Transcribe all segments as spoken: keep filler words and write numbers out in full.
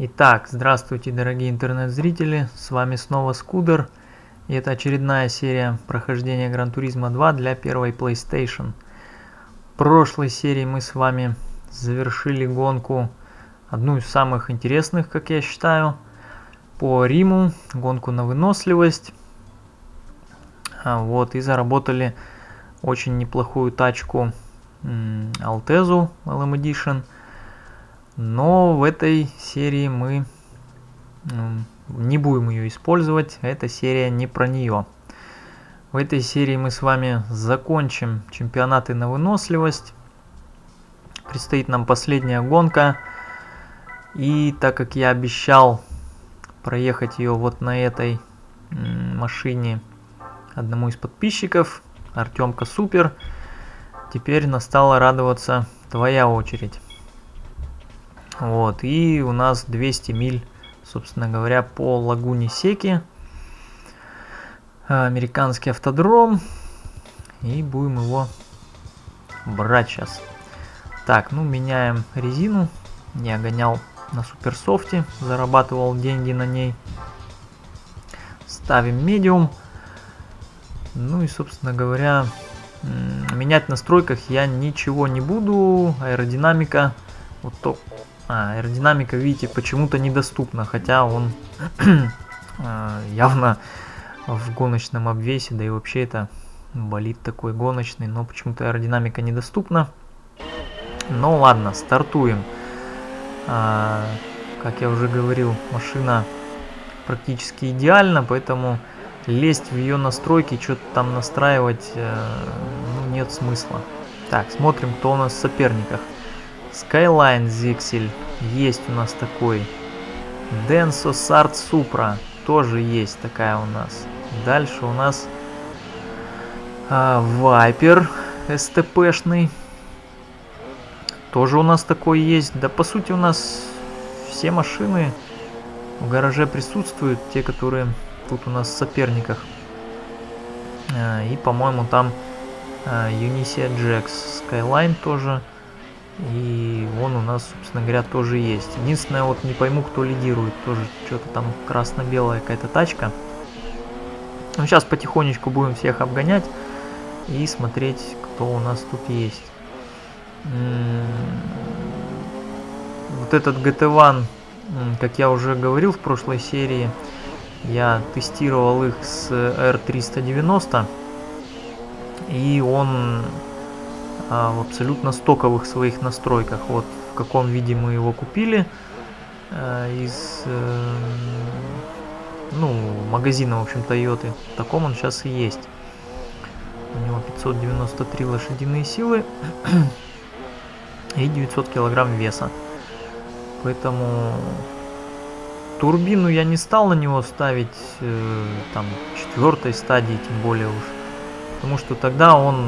Итак, здравствуйте, дорогие интернет-зрители, с вами снова Скудер, и это очередная серия прохождения Gran Turismo два для первой PlayStation. В прошлой серии мы с вами завершили гонку, одну из самых интересных, как я считаю, по Риму, гонку на выносливость. Вот, и заработали очень неплохую тачку Altezzu эл эм Edition. Но в этой серии мы не будем ее использовать, эта серия не про нее. В этой серии мы с вами закончим чемпионаты на выносливость. Предстоит нам последняя гонка. И так как я обещал проехать ее вот на этой машине одному из подписчиков, Артемка Супер, теперь настала радоваться твоя очередь. Вот, и у нас двести миль, собственно говоря, по лагуне Секи. Американский автодром. И будем его брать сейчас. Так, ну меняем резину. Я гонял на суперсофте, зарабатывал деньги на ней. Ставим медиум. Ну и, собственно говоря, менять в настройках я ничего не буду. Аэродинамика. Вот то. А, аэродинамика, видите, почему-то недоступна, хотя он явно в гоночном обвесе, да и вообще это болид такой гоночный, но почему-то аэродинамика недоступна. Ну ладно, стартуем. А, как я уже говорил, машина практически идеальна, поэтому лезть в ее настройки, что-то там настраивать, ну, нет смысла. Так, смотрим, кто у нас в соперниках. Skyline Zixel есть у нас такой. Denso Sart Supra тоже есть такая у нас. Дальше у нас а, Viper эс тэ пэ-шный. Тоже у нас такой есть. Да по сути у нас все машины в гараже присутствуют. Те, которые тут у нас в соперниках. А, и по-моему там а, Unicia Jax Skyline тоже. И он у нас, собственно говоря, тоже есть. Единственное, вот не пойму, кто лидирует. Тоже что-то там красно-белая какая-то тачка. Ну, сейчас потихонечку будем всех обгонять и смотреть, кто у нас тут есть. Вот этот джи ти один, как я уже говорил в прошлой серии, я тестировал их с эр триста девяносто. И он в абсолютно стоковых своих настройках. Вот в каком виде мы его купили э, из э, ну, магазина, в общем, Toyota. В таком он сейчас и есть. У него пятьсот девяносто три лошадиные силы и девятьсот килограмм веса. Поэтому турбину я не стал на него ставить э, там четвертой стадии, тем более уж. Потому что тогда он,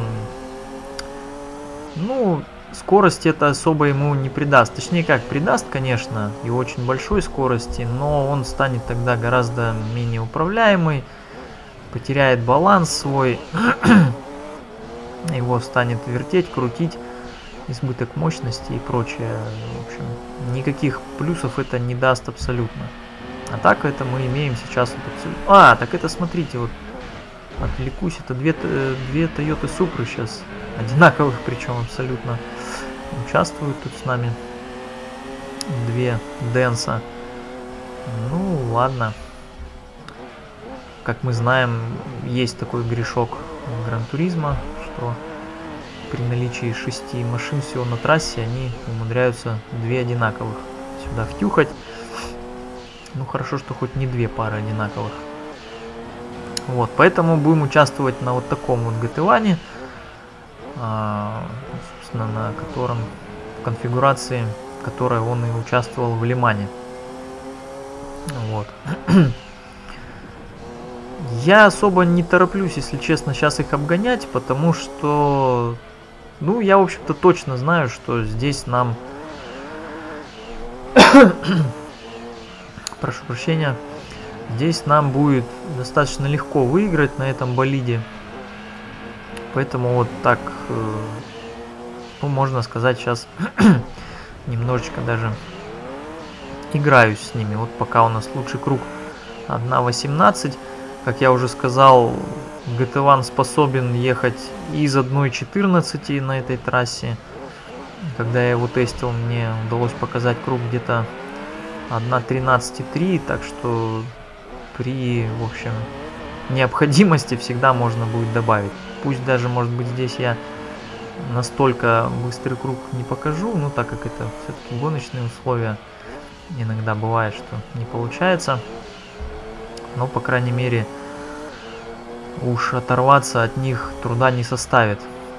ну, скорость это особо ему не придаст. Точнее как, придаст, конечно, и очень большой скорости, но он станет тогда гораздо менее управляемый, потеряет баланс свой, его станет вертеть, крутить, избыток мощности и прочее. В общем, никаких плюсов это не даст абсолютно. А так это мы имеем сейчас вот абсолютно... А, так это смотрите, вот отвлекусь, это две, две Toyota Supra сейчас. Одинаковых, причем абсолютно, участвуют тут с нами. Две Денса. Ну, ладно. Как мы знаем, есть такой грешок в Gran Turismo, что при наличии шести машин всего на трассе они умудряются две одинаковых сюда втюхать. Ну, хорошо, что хоть не две пары одинаковых. Вот, поэтому будем участвовать на вот таком вот джи ти один. А, собственно, на котором в конфигурации, в которой он и участвовал в Лимане. Вот. Я особо не тороплюсь, если честно, сейчас их обгонять, потому что, ну, я, в общем-то, точно знаю, что здесь нам, прошу прощения, здесь нам будет достаточно легко выиграть на этом болиде. Поэтому вот так, ну, можно сказать, сейчас немножечко даже играюсь с ними. Вот пока у нас лучший круг одна восемнадцать. Как я уже сказал, джи ти один способен ехать из одной четырнадцати на этой трассе. Когда я его тестил, мне удалось показать круг где-то одна тринадцать три, так что при, в общем, необходимости всегда можно будет добавить. Пусть даже, может быть, здесь я настолько быстрый круг не покажу, но так как это все-таки гоночные условия, иногда бывает, что не получается. Но, по крайней мере, уж оторваться от них труда не составит.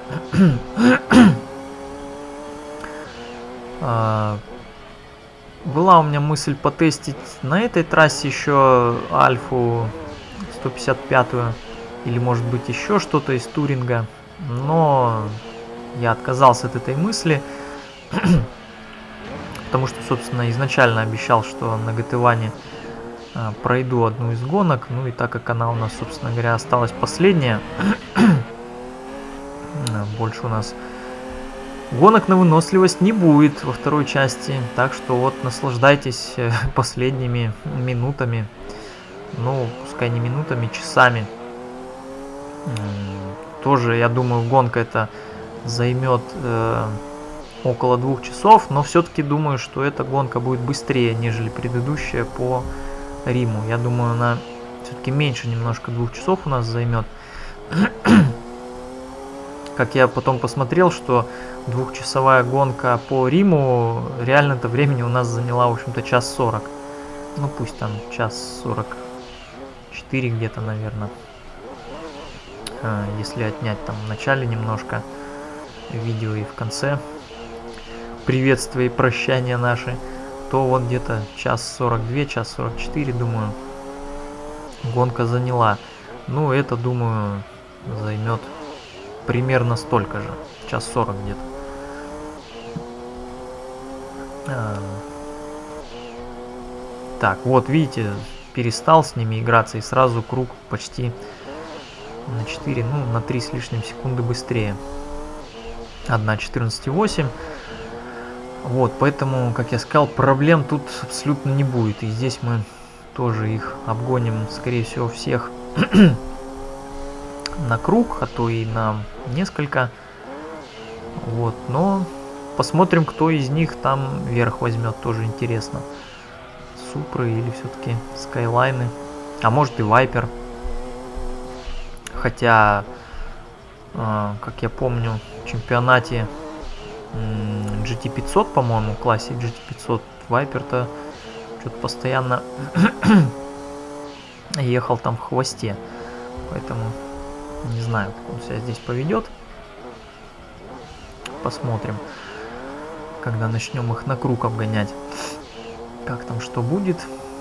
Была у меня мысль потестить на этой трассе еще Альфу сто пятьдесят пятую или, может быть, еще что-то из туринга, но я отказался от этой мысли, потому что, собственно, изначально обещал, что на джи ти один пройду одну из гонок, ну и так как она у нас, собственно говоря, осталась последняя, больше у нас гонок на выносливость не будет во второй части, так что вот наслаждайтесь последними минутами, ну, пускай не минутами, часами. Тоже, я думаю, гонка это займет э, около двух часов, но все-таки думаю, что эта гонка будет быстрее, нежели предыдущая по Риму. Я думаю, она все-таки меньше немножко двух часов у нас займет. Как я потом посмотрел, что двухчасовая гонка по Риму реально-то времени у нас заняла, в общем-то, час сорок. Ну, пусть там час сорок четыре где-то, наверное. Если отнять там в начале немножко видео и в конце приветствия и прощания наши, то вот где-то час сорок два, час сорок четыре, думаю, гонка заняла. Ну, это, думаю, займет примерно столько же, час сорок где-то. А, так, вот, видите, перестал с ними играться, и сразу круг почти на четыре, ну, на три с лишним секунды быстрее. одна четырнадцать восемь. Вот, поэтому, как я сказал, проблем тут абсолютно не будет. И здесь мы тоже их обгоним, скорее всего, всех на круг, а то и на несколько. Вот, но посмотрим, кто из них там верх возьмет, тоже интересно. Супры или все-таки Скайлайны, а может и Вайпер. Хотя, э, как я помню, в чемпионате джи ти пятьсот, по-моему, в классе джи ти пятьсот Вайпер-то что-то постоянно ехал там в хвосте. Поэтому не знаю, как он себя здесь поведет. Посмотрим, когда начнем их на круг обгонять, как там что будет.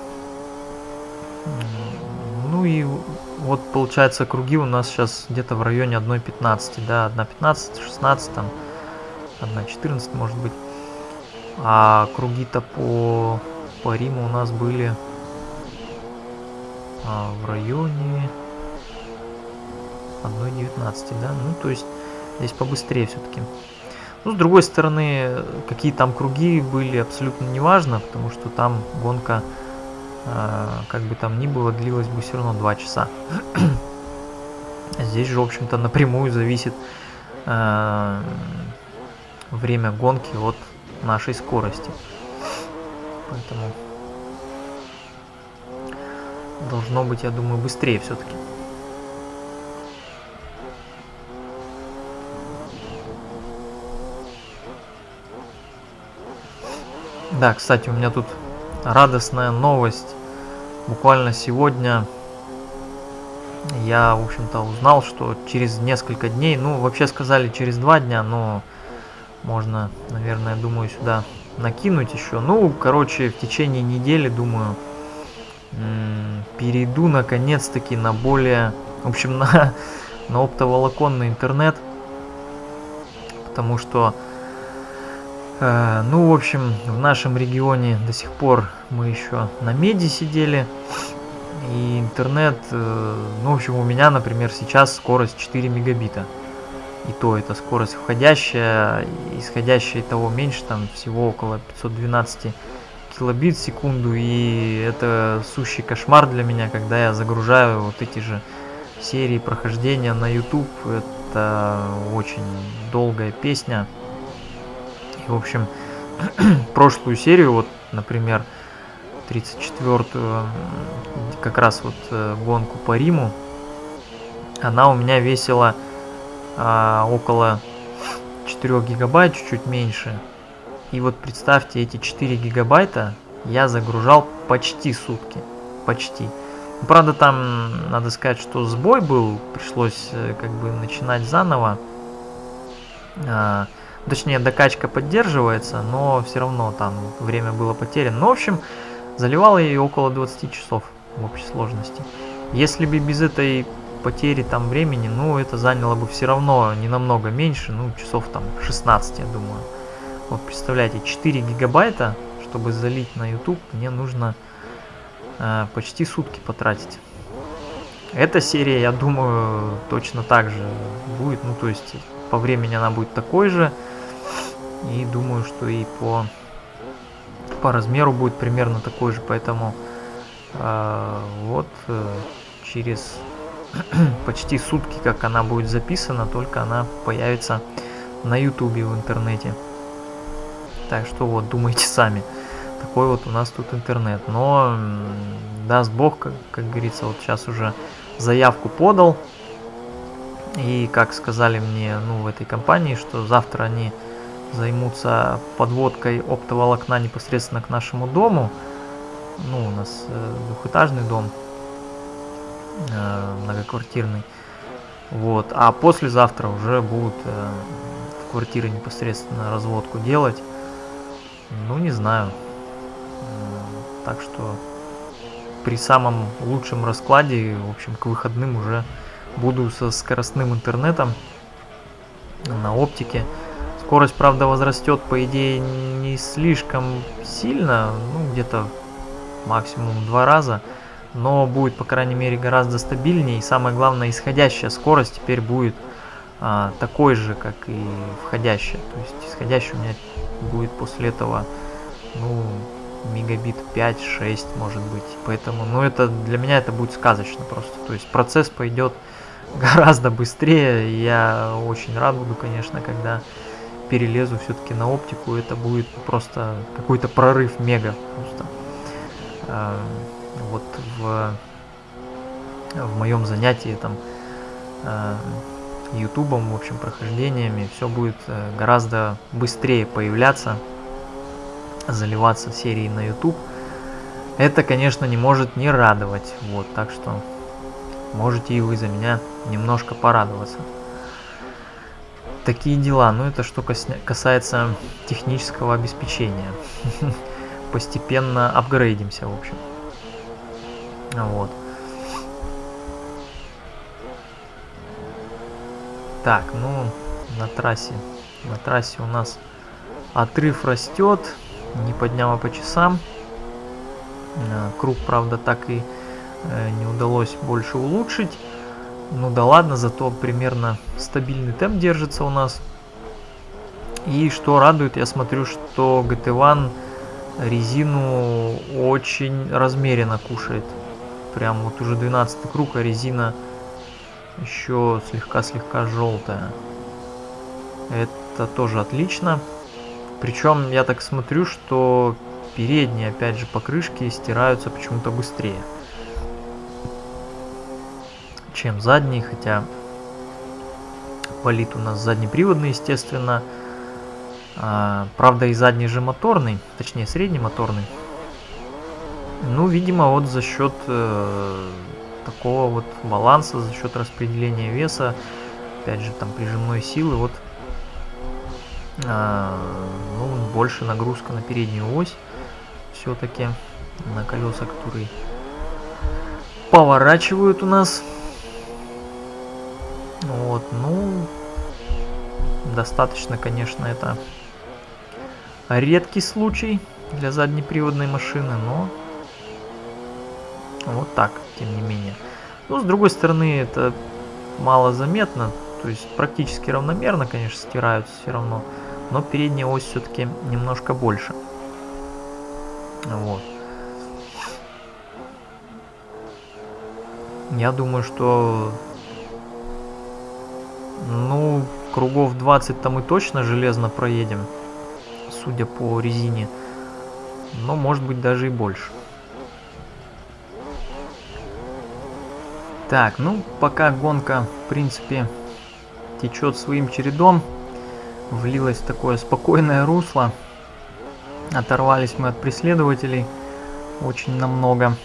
Ну и вот получается круги у нас сейчас где-то в районе одна пятнадцать, да, одна пятнадцать, шестнадцать, там одна четырнадцать может быть. А круги-то по, по Риму у нас были а, в районе одна девятнадцать, да, ну то есть здесь побыстрее все-таки. Ну, с другой стороны, какие там круги были, абсолютно не важно, потому что там гонка, э, как бы там ни было, длилась бы все равно два часа. Здесь же, в общем-то, напрямую зависит э, время гонки от нашей скорости. Поэтому должно быть, я думаю, быстрее все-таки. Да, кстати, у меня тут радостная новость. Буквально сегодня я, в общем-то, узнал, что через несколько дней, ну, вообще сказали через два дня, но можно, наверное, думаю, сюда накинуть еще. Ну, короче, в течение недели, думаю, перейду наконец-таки на более, в общем, на, на оптоволоконный интернет, потому что ну, в общем, в нашем регионе до сих пор мы еще на меди сидели. И интернет, ну, в общем, у меня, например, сейчас скорость четыре мегабита. И то это скорость входящая, исходящая того меньше, там всего около пятьсот двенадцать килобит в секунду, и это сущий кошмар для меня, когда я загружаю вот эти же серии прохождения на YouTube. Это очень долгая песня. И, в общем, прошлую серию, вот, например, тридцать четвёртую, как раз вот гонку по Риму, она у меня весила а, около четырёх гигабайт, чуть-чуть меньше. И вот представьте, эти четыре гигабайта я загружал почти сутки. Почти. Правда, там, надо сказать, что сбой был, пришлось как бы начинать заново. А, точнее, докачка поддерживается, но все равно там время было потеряно. Ну, в общем, заливал я ее около двадцати часов в общей сложности. Если бы без этой потери там времени, ну, это заняло бы все равно не намного меньше, ну, часов там шестнадцать, я думаю. Вот, представляете, четыре гигабайта, чтобы залить на YouTube, мне нужно э, почти сутки потратить. Эта серия, я думаю, точно так же будет, ну, то есть по времени она будет такой же, и думаю, что и по, по размеру будет примерно такой же, поэтому э, вот э, через почти сутки, как она будет записана, только она появится на YouTube в интернете. Так что вот, думайте сами. Такой вот у нас тут интернет. Но даст бог, как, как говорится, вот сейчас уже заявку подал. И как сказали мне, ну, в этой компании, что завтра они займутся подводкой оптоволокна непосредственно к нашему дому. Ну, у нас э, двухэтажный дом. Многоквартирный. Вот. А послезавтра уже будут э, в квартиры непосредственно разводку делать. Ну, не знаю. Так что при самом лучшем раскладе, в общем, к выходным уже буду со скоростным интернетом на оптике. Скорость, правда, возрастет, по идее, не слишком сильно, ну, где-то максимум в два раза. Но будет, по крайней мере, гораздо стабильнее. И самое главное, исходящая скорость теперь будет а, такой же, как и входящая. То есть исходящая у меня будет после этого, ну, мегабит пять-шесть, может быть. Поэтому, ну, это для меня это будет сказочно просто. То есть процесс пойдет гораздо быстрее. Я очень рад буду, конечно, когда перелезу все-таки на оптику. Это будет просто какой-то прорыв мега просто. А, вот в, в моем занятии там э, ютубом, в общем, прохождениями все будет э, гораздо быстрее появляться, заливаться серии на YouTube. Это, конечно, не может не радовать. Вот, так что можете и вы за меня немножко порадоваться. Такие дела. Ну, это что касается технического обеспечения. Постепенно апгрейдимся, в общем. Вот. Так, ну, на трассе. На трассе у нас отрыв растет. Не по дням, а по часам. Круг, правда, так и не удалось больше улучшить. Ну да ладно, зато примерно стабильный темп держится у нас. И что радует, я смотрю, что джи ти один резину очень размеренно кушает. Прям вот уже двенадцатый круг, а резина еще слегка-слегка желтая. Это тоже отлично. Причем я так смотрю, что передние, опять же, покрышки стираются почему-то быстрее, чем задние, хотя болид у нас заднеприводный, естественно. А, правда, и задний же моторный, точнее среднемоторный. Ну, видимо, вот за счет э, такого вот баланса, за счет распределения веса, опять же, там прижимной силы, вот э, ну, больше нагрузка на переднюю ось все-таки, на колеса, которые поворачивают у нас. Вот, ну, достаточно, конечно, это редкий случай для заднеприводной машины, но вот так, тем не менее. Но, с другой стороны, это мало заметно, то есть практически равномерно, конечно, стираются все равно, но передняя ось все-таки немножко больше. Вот. Я думаю, что, ну, кругов двадцать-то мы точно железно проедем, судя по резине. Но, может быть, даже и больше. Так, ну, пока гонка, в принципе, течет своим чередом. Влилось в такое спокойное русло. Оторвались мы от преследователей очень намного.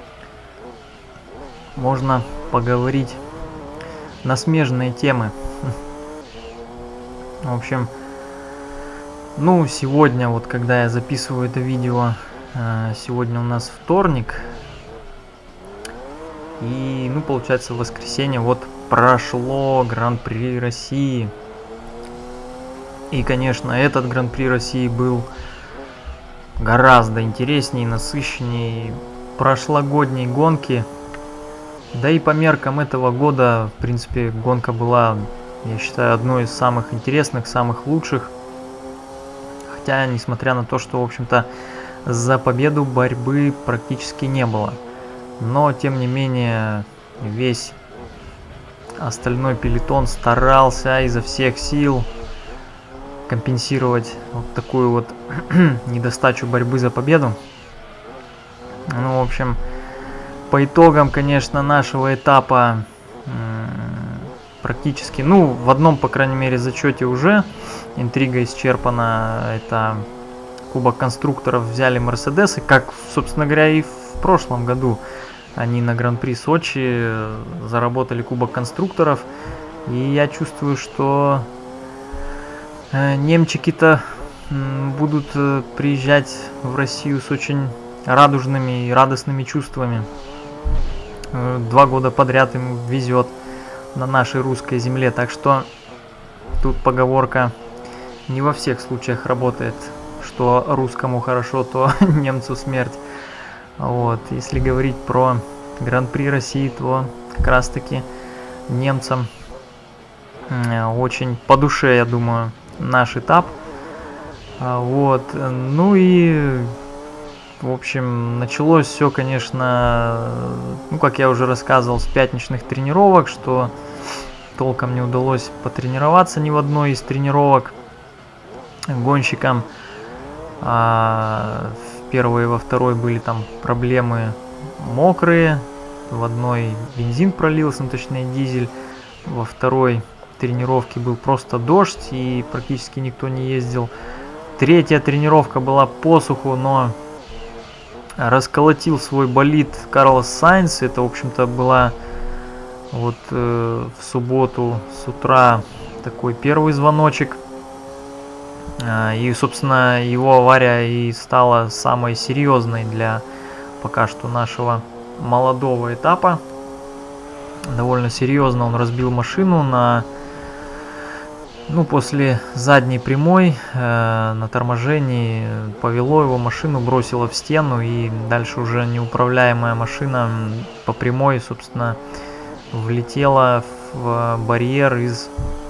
Можно поговорить на смежные темы. В общем, ну, сегодня, вот когда я записываю это видео, сегодня у нас вторник. И, ну, получается, в воскресенье вот прошло Гран-при России. И, конечно, этот Гран-при России был гораздо интереснее, насыщеннее прошлогодней гонки. Да и по меркам этого года, в принципе, гонка была, я считаю, одной из самых интересных, самых лучших. Хотя, несмотря на то, что, в общем-то, за победу борьбы практически не было. Но, тем не менее, весь остальной пелотон старался изо всех сил компенсировать вот такую вот недостачу борьбы за победу. Ну, в общем, по итогам, конечно, нашего этапа практически, ну, в одном, по крайней мере, зачете уже интрига исчерпана. Это Кубок конструкторов взяли Мерседесы, как, собственно говоря, и в прошлом году. Они на Гран-при Сочи заработали Кубок конструкторов. И я чувствую, что немчики-то будут приезжать в Россию с очень радужными и радостными чувствами. Два года подряд им везет на нашей русской земле. Так что тут поговорка не во всех случаях работает. Что русскому хорошо, то немцу смерть. Вот. Если говорить про Гран-при России, то как раз таки немцам очень по душе, я думаю, наш этап. Вот. Ну и, в общем, началось все, конечно, ну, как я уже рассказывал, с пятничных тренировок, что толком не удалось потренироваться ни в одной из тренировок гонщикам. А в первой и во второй были там проблемы мокрые. В одной бензин пролился, ну, точнее дизель. Во второй тренировке был просто дождь и практически никто не ездил. Третья тренировка была по суху, но расколотил свой болид Карлос Сайнс. Это, в общем-то, была вот э, в субботу с утра такой первый звоночек. И, собственно, его авария и стала самой серьезной для пока что нашего молодого этапа. Довольно серьезно он разбил машину на, ну, после задней прямой э, на торможении повело его машину, бросило в стену, и дальше уже неуправляемая машина по прямой, собственно, влетела в барьер из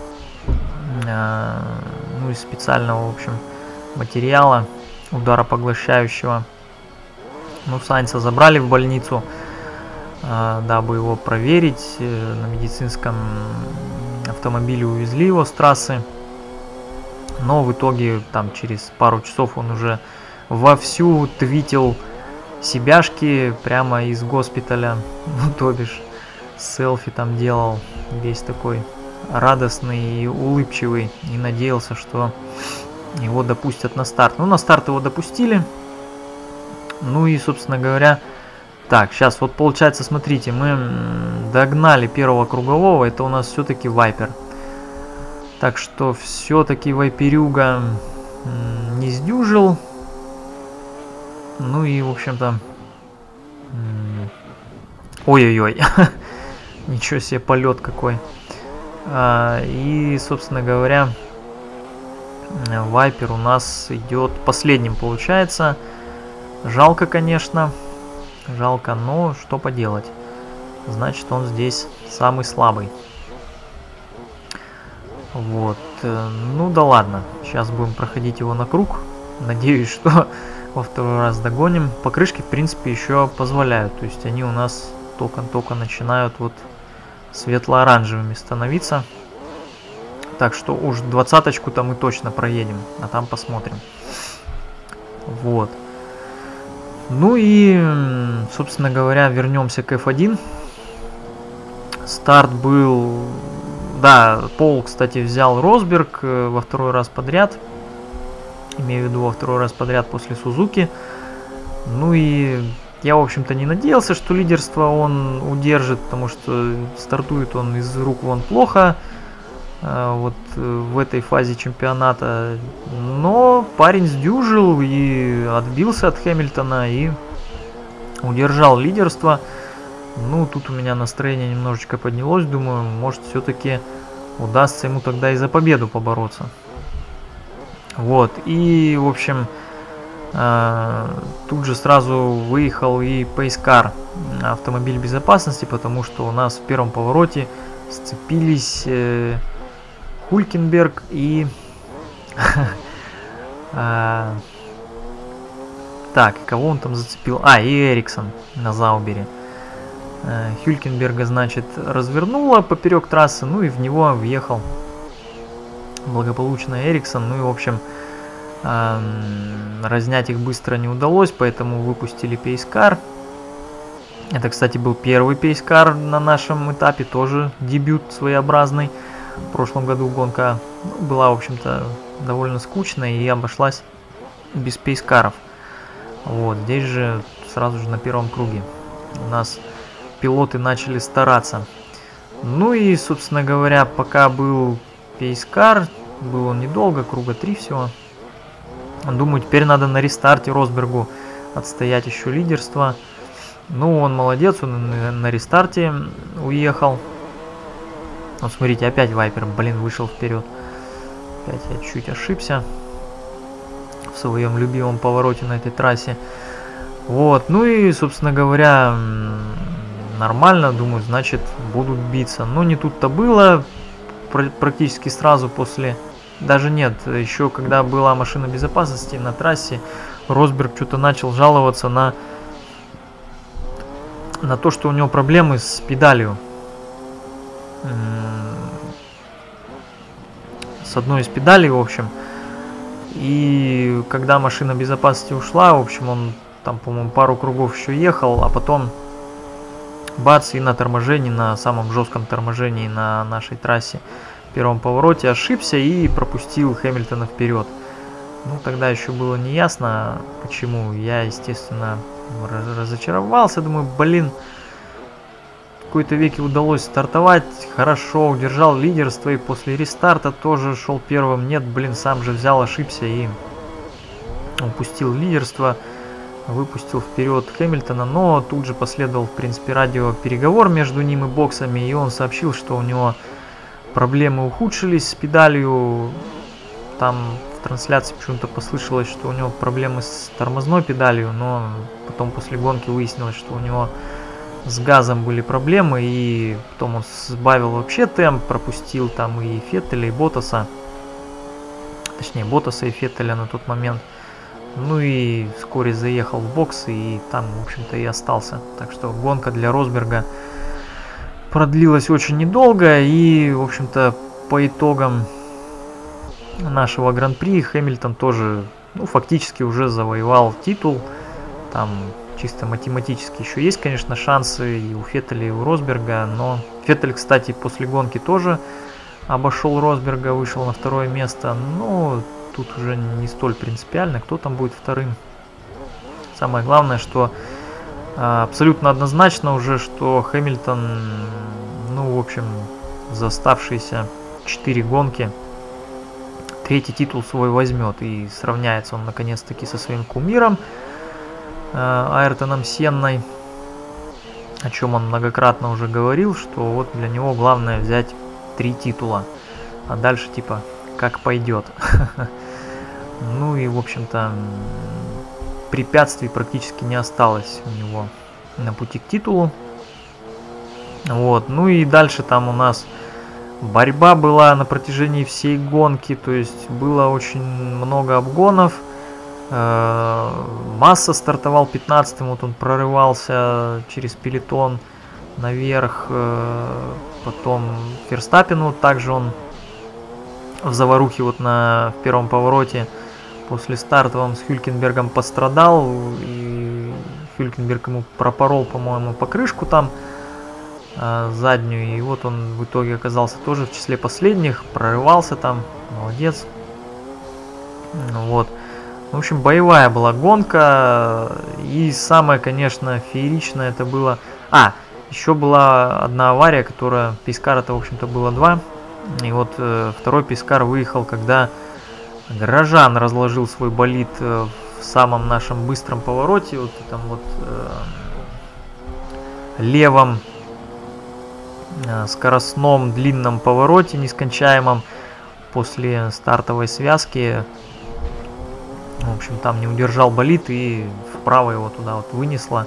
э, ну, из специального, в общем, материала ударопоглощающего. Ну, Сайнса забрали в больницу, э, дабы его проверить. Э, на медицинском автомобиле увезли его с трассы. Но в итоге, там, через пару часов он уже вовсю твитил себяшки прямо из госпиталя. Ну, то бишь, селфи там делал, весь такой радостный и улыбчивый, и надеялся, что его допустят на старт. Ну, на старт его допустили. Ну и, собственно говоря, так, сейчас вот получается, смотрите, мы догнали первого кругового, это у нас все-таки Вайпер. Так что все-таки Вайперюга не сдюжил. Ну и, в общем-то, ой-ой-ой, ничего себе, полет какой. И, собственно говоря, Вайпер у нас идет последним, получается. Жалко, конечно. Жалко, но что поделать. Значит, он здесь самый слабый. Вот. Ну да ладно. Сейчас будем проходить его на круг. Надеюсь, что во второй раз догоним. Покрышки, в принципе, еще позволяют. То есть они у нас только-только начинают вот светло-оранжевыми становиться. Так что уж двадцаточку-то мы точно проедем, а там посмотрим. Вот. Ну и, собственно говоря, вернемся к эф один. Старт был... Да, Пол, кстати, взял Росберг во второй раз подряд. Имею в виду во второй раз подряд после Сузуки. Ну и я, в общем-то, не надеялся, что лидерство он удержит, потому что стартует он из рук вон плохо. Вот в этой фазе чемпионата. Но парень сдюжил и отбился от Хэмилтона и удержал лидерство. Ну, тут у меня настроение немножечко поднялось. Думаю, может, все-таки удастся ему тогда и за победу побороться. Вот. И, в общем, тут же сразу выехал и Пейскар, автомобиль безопасности, потому что у нас в первом повороте сцепились Хулькенберг и... Так, кого он там зацепил? А, и Эриксон на Заубере. Хюлькенберга, значит, развернула поперек трассы, ну и в него въехал благополучно Эриксон. Ну и, в общем, разнять их быстро не удалось, поэтому выпустили Пейскар. Это, кстати, был первый Пейскар на нашем этапе, тоже дебют своеобразный. В прошлом году гонка была, в общем-то, довольно скучной и обошлась без Пейскаров. Вот, здесь же сразу же на первом круге у нас пилоты начали стараться. Ну и, собственно говоря, пока был Пейскар, был он недолго, круга три всего. Думаю, теперь надо на рестарте Росбергу отстоять еще лидерство. Ну, он молодец, он на рестарте уехал. Вот смотрите, опять Вайпер, блин, вышел вперед. Опять я чуть ошибся в своем любимом повороте на этой трассе. Вот, ну и, собственно говоря, нормально, думаю, значит, будут биться. Но не тут-то было. Практически сразу после... Даже нет, еще когда была машина безопасности на трассе, Росберг что-то начал жаловаться на... на то, что у него проблемы с педалью. С одной из педалей, в общем. И когда машина безопасности ушла, в общем, он там, по-моему, пару кругов еще ехал, а потом бац, и на торможении, на самом жестком торможении на нашей трассе в первом повороте ошибся и пропустил Хэмилтона вперед. Ну, тогда еще было не ясно, почему. Я, естественно, разочаровался, думаю, блин, в какой-то веке удалось стартовать, хорошо, удержал лидерство и после рестарта тоже шел первым. Нет, блин, сам же взял, ошибся и упустил лидерство, выпустил вперед Хэмилтона, но тут же последовал, в принципе, радиопереговор между ним и боксами, и он сообщил, что у него проблемы ухудшились с педалью. Там в трансляции почему-то послышалось, что у него проблемы с тормозной педалью, но потом после гонки выяснилось, что у него с газом были проблемы, и потом он сбавил вообще темп, пропустил там и Феттеля, и Ботаса, точнее Ботаса и Феттеля на тот момент. Ну и вскоре заехал в бокс и там, в общем-то, и остался. Так что гонка для Росберга продлилась очень недолго, и, в общем-то, по итогам нашего гран-при Хэмилтон тоже, ну, фактически уже завоевал титул. Там чисто математически еще есть, конечно, шансы и у Феттеля, и у Росберга, но Феттель, кстати, после гонки тоже обошел Росберга, вышел на второе место, но тут уже не столь принципиально, кто там будет вторым. Самое главное, что а, абсолютно однозначно уже, что Хэмилтон, ну, в общем, за оставшиеся четыре гонки третий титул свой возьмет, и сравняется он наконец-таки со своим кумиром Айртоном Сенной, о чем он многократно уже говорил, что вот для него главное взять три титула, а дальше типа как пойдет. Ну и, в общем-то, препятствий практически не осталось у него на пути к титулу. Вот, ну и дальше там у нас борьба была на протяжении всей гонки, то есть было очень много обгонов. Масса стартовал пятнадцатым, вот он прорывался через пелотон наверх. Потом Ферстаппен, вот также он в заварухе вот на в первом повороте после стартовом с Хюлькенбергом пострадал. И Хюлькенберг ему пропорол, по-моему, покрышку там заднюю. И вот он в итоге оказался тоже в числе последних, прорывался там, молодец. Вот. В общем, боевая была гонка. И самое, конечно, фееричное это было... А, еще была одна авария, которая... Пейскара-то, в общем-то, было два. И вот э, второй Пейскар выехал, когда Грожан разложил свой болид э, в самом нашем быстром повороте. Вот там вот э, левом э, скоростном длинном повороте, нескончаемом после стартовой связки. В общем, там не удержал болид и вправо его туда вот вынесло.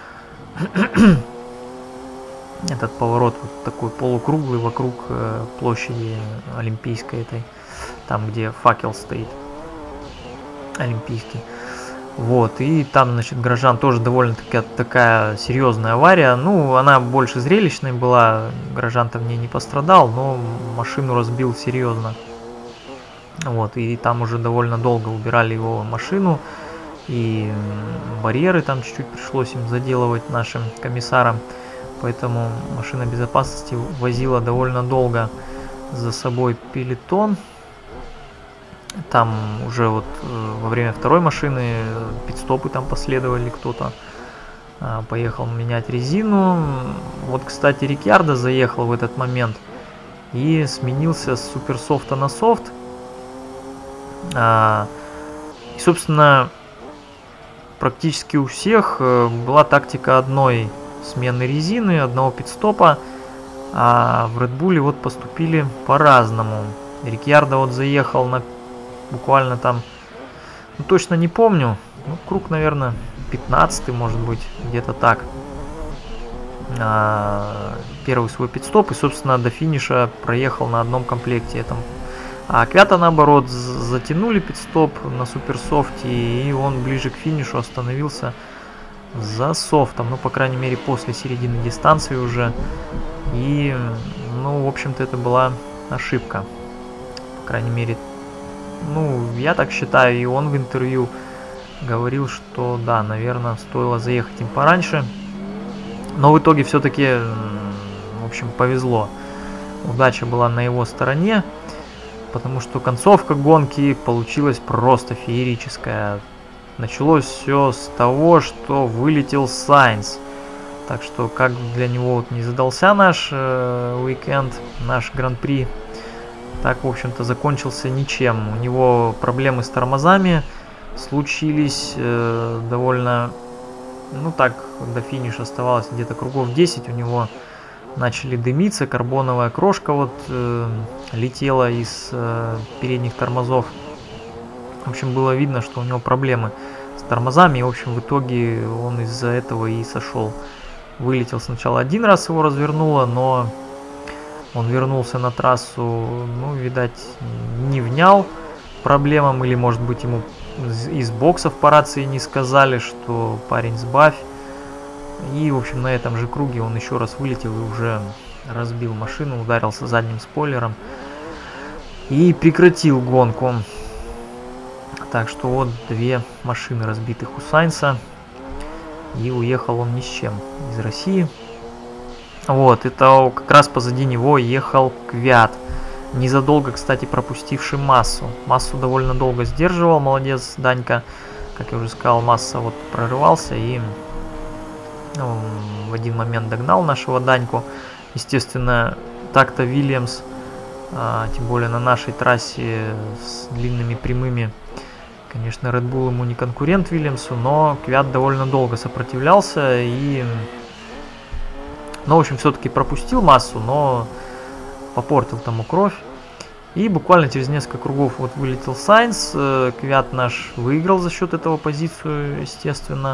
Этот поворот вот такой полукруглый вокруг э, площади Олимпийской этой, там где факел стоит олимпийский. Вот, и там, значит, Грожан тоже довольно-таки такая серьезная авария. Ну, она больше зрелищной была, Грожан-то в ней не пострадал, но машину разбил серьезно. Вот, и там уже довольно долго убирали его машину, и барьеры там чуть-чуть пришлось им заделывать нашим комиссарам, поэтому машина безопасности возила довольно долго за собой пелотон. Там уже вот во время второй машины пит-стопы там последовали, кто-то поехал менять резину. Вот, кстати, Рикьярдо заехал в этот момент и сменился с суперсофта на софт. А, и, собственно, практически у всех была тактика одной смены резины, одного пит-стопа, а в Red Bull вот поступили по-разному. Рикьярдо вот заехал на буквально там, ну, точно не помню, ну, круг, наверное, пятнадцатый, может быть, где-то так. А, первый свой пит-стоп и, собственно, до финиша проехал на одном комплекте этом. А Квята, наоборот, затянули пит-стоп на суперсофте, и он ближе к финишу остановился за софтом, ну, по крайней мере, после середины дистанции уже. И, ну, в общем-то, это была ошибка. По крайней мере, ну, я так считаю, и он в интервью говорил, что, да, наверное, стоило заехать им пораньше. Но в итоге все-таки, в общем, повезло. Удача была на его стороне. Потому что концовка гонки получилась просто феерическая. Началось все с того, что вылетел Сайнс. Так что, как для него вот не задался наш э, уикенд, наш гран-при, так, в общем-то, закончился ничем. У него проблемы с тормозами случились э, довольно... Ну так, до финиша оставалось где-то кругов десять. У него начали дымиться, карбоновая крошка вот э, летела из э, передних тормозов. В общем, было видно, что у него проблемы с тормозами. И, в общем, в итоге он из-за этого и сошел. Вылетел сначала один раз, его развернуло, но он вернулся на трассу, ну, видать, не внял проблемам. Или, может быть, ему из боксов по рации не сказали, что парень сбавь. И, в общем, на этом же круге он еще раз вылетел и уже разбил машину, ударился задним спойлером и прекратил гонку. Так что вот две машины разбитых у Сайнса, и уехал он ни с чем из России. Вот, это как раз позади него ехал Квят, незадолго, кстати, пропустивший Массу. Массу довольно долго сдерживал, молодец Данька. Как я уже сказал, Масса вот прорывался и... Он в один момент догнал нашего Даньку. Естественно, так-то Вильямс, а, тем более на нашей трассе с длинными прямыми, конечно, Red Bull ему не конкурент Вильямсу, но Квят довольно долго сопротивлялся и, ну, в общем, все-таки пропустил Массу, но попортил тому кровь. И буквально через несколько кругов вот вылетел Сайнс. Квят наш выиграл за счет этого позицию, естественно.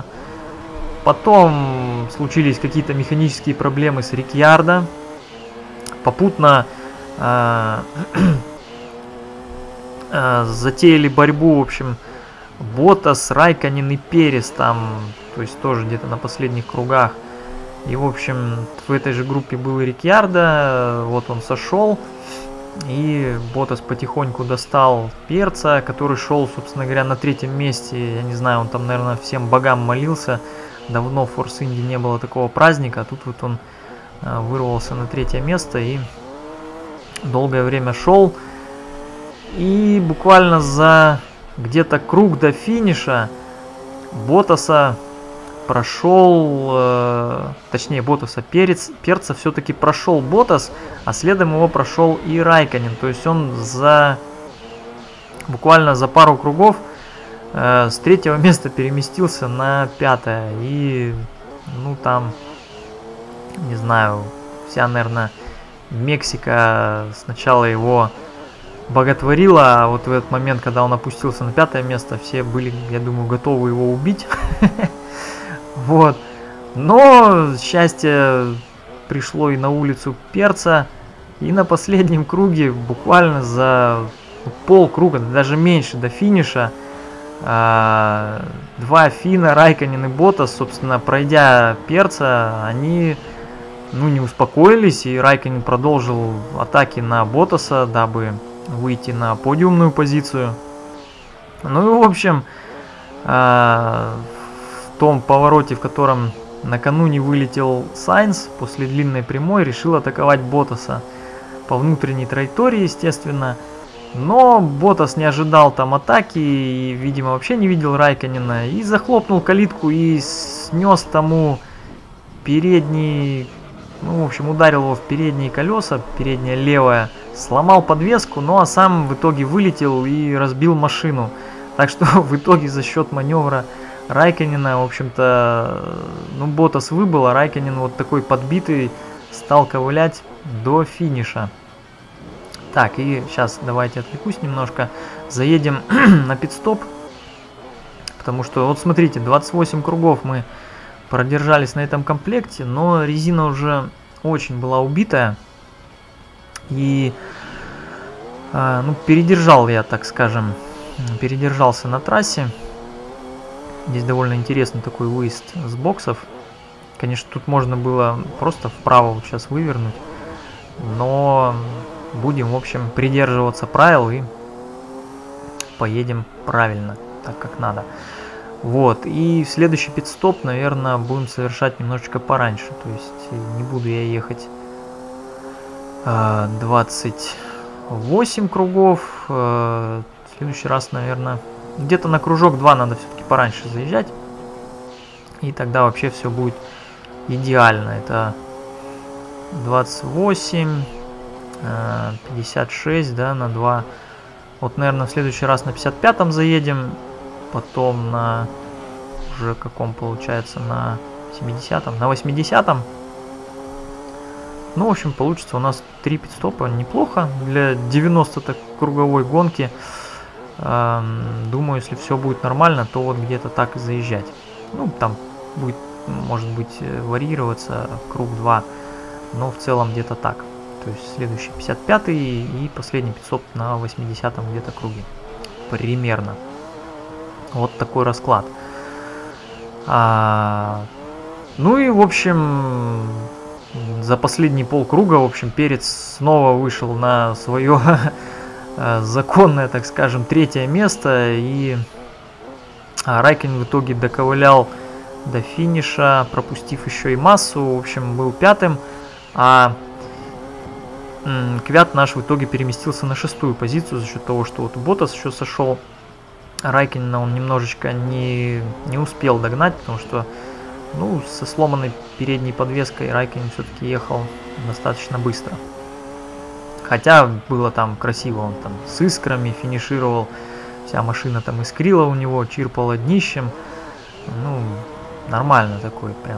Потом случились какие-то механические проблемы с Рикьярдо. Попутно э, э, затеяли борьбу, в общем, Ботас, Райконен и Перес там, то есть тоже где-то на последних кругах. И, в общем, в этой же группе был и Рикьярдо, вот он сошел. И Ботас потихоньку достал Перца, который шел, собственно говоря, на третьем месте. Я не знаю, он там, наверное, всем богам молился. Давно в Форс Инди не было такого праздника, а тут вот он вырвался на третье место и долгое время шел. И буквально за где-то круг до финиша Ботаса прошел, э, точнее Ботаса, перец, перца все-таки прошел Ботас, а следом его прошел и Райконен. То есть он за буквально за пару кругов э, с третьего места переместился на пятое. И ну там, не знаю, вся, наверное, Мексика сначала его боготворила, а вот в этот момент, когда он опустился на пятое место, все были, я думаю, готовы его убить. Вот. Но счастье пришло и на улицу Перца, и на последнем круге, буквально за полкруга, даже меньше до финиша, два финна, Райконен и Ботас, собственно, пройдя Перца, они ну, не успокоились, и Райконен продолжил атаки на Ботаса, дабы выйти на подиумную позицию. Ну и, в общем, в том повороте, в котором накануне вылетел Сайнс, после длинной прямой решил атаковать Ботаса по внутренней траектории, естественно. Но Ботас не ожидал там атаки и, видимо, вообще не видел Райконена. И захлопнул калитку и снес тому передний, ну, в общем, ударил его в передние колеса, переднее левое, сломал подвеску, ну а сам в итоге вылетел и разбил машину. Так что в итоге за счет маневра Райконена, в общем-то, ну, Ботас выбыл, а Райконен вот такой подбитый стал ковылять до финиша. Так, и сейчас давайте отвлекусь немножко, заедем на пит-стоп, потому что, вот смотрите, двадцать восемь кругов мы продержались на этом комплекте, но резина уже очень была убитая, и, э, ну, передержал я, так скажем, передержался на трассе. Здесь довольно интересный такой выезд с боксов. Конечно, тут можно было просто вправо вот сейчас вывернуть, но будем, в общем, придерживаться правил и поедем правильно, так как надо. Вот, и в следующий пит-стоп, наверное, будем совершать немножечко пораньше. То есть не буду я ехать э, двадцать восемь кругов. Э, в следующий раз, наверное, где-то на кружок два надо все-таки пораньше заезжать. И тогда вообще все будет идеально. Это двадцать восемь, пятьдесят шесть, да, на два. Вот, наверное, в следующий раз на пятьдесят пятом заедем. Потом на уже каком получается, на семидесятом, на восьмидесятом. Ну, в общем, получится у нас три пит-стопа. Неплохо для девяносто круговой гонки. Думаю, если все будет нормально, то вот где-то так и заезжать. Ну, там будет, может быть, варьироваться круг два, но в целом где-то так. То есть следующий пятьдесят пятый и последний пит-стоп на восьмидесятом где-то круге. Примерно. Вот такой расклад. А, ну и, в общем, за последний полкруга, в общем, Перец снова вышел на свое законное, так скажем, третье место. И Райконен в итоге доковылял до финиша, пропустив еще и массу. В общем, был пятым. А Квят наш в итоге переместился на шестую позицию за счет того, что вот Ботас еще сошел. Райконена он немножечко не, не успел догнать, потому что, ну, со сломанной передней подвеской Райконен все-таки ехал достаточно быстро. Хотя было там красиво, он там с искрами финишировал, вся машина там искрила у него, чирпала днищем. Ну, нормально такой прям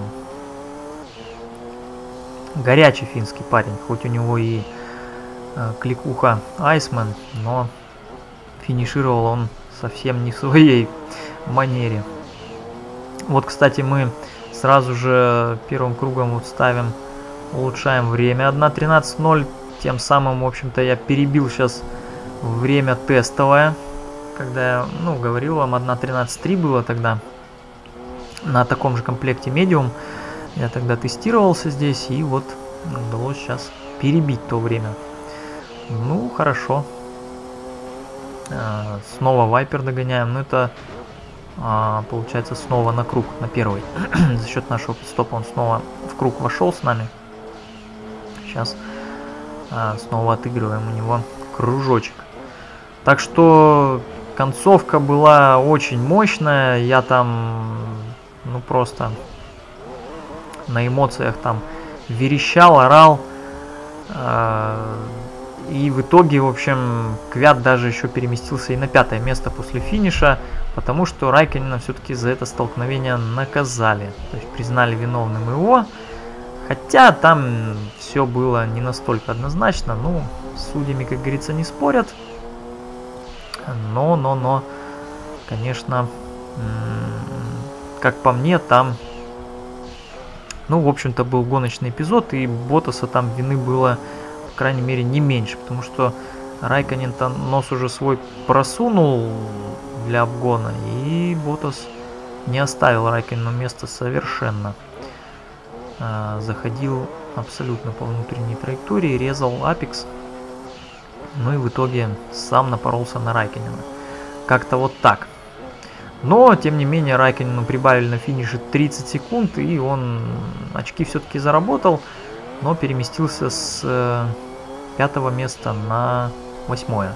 горячий финский парень, хоть у него и э, кликуха Айсмен, но финишировал он совсем не в своей манере. Вот, кстати, мы сразу же первым кругом вот ставим, улучшаем время одна тринадцать ноль. Тем самым, в общем-то, я перебил сейчас время тестовое, когда я, ну, говорил вам, одна тринадцать три было тогда на таком же комплекте Medium. Я тогда тестировался здесь, и вот удалось сейчас перебить то время. Ну, хорошо. А, снова Вайпер догоняем. Ну, это а, получается снова на круг, на первый. За счет нашего пидстопа он снова в круг вошел с нами. Сейчас а, снова отыгрываем у него кружочек. Так что концовка была очень мощная. Я там, ну, просто на эмоциях там верещал, орал. И в итоге, в общем, Квят даже еще переместился и на пятое место после финиша, потому что Райконена все-таки за это столкновение наказали. То есть признали виновным его. Хотя там все было не настолько однозначно. Ну, с судьями, как говорится, не спорят. Но, но, но, конечно, как по мне, там, ну, в общем-то, был гоночный эпизод, и Ботаса там вины было, по крайней мере, не меньше, потому что Райконен-то нос уже свой просунул для обгона, и Ботас не оставил Райконену место совершенно. А, заходил абсолютно по внутренней траектории, резал апекс. Ну и в итоге сам напоролся на Райконена. Как-то вот так. Но, тем не менее, Райконену прибавили на финише тридцать секунд, и он очки все-таки заработал, но переместился с э, пятого места на восьмое.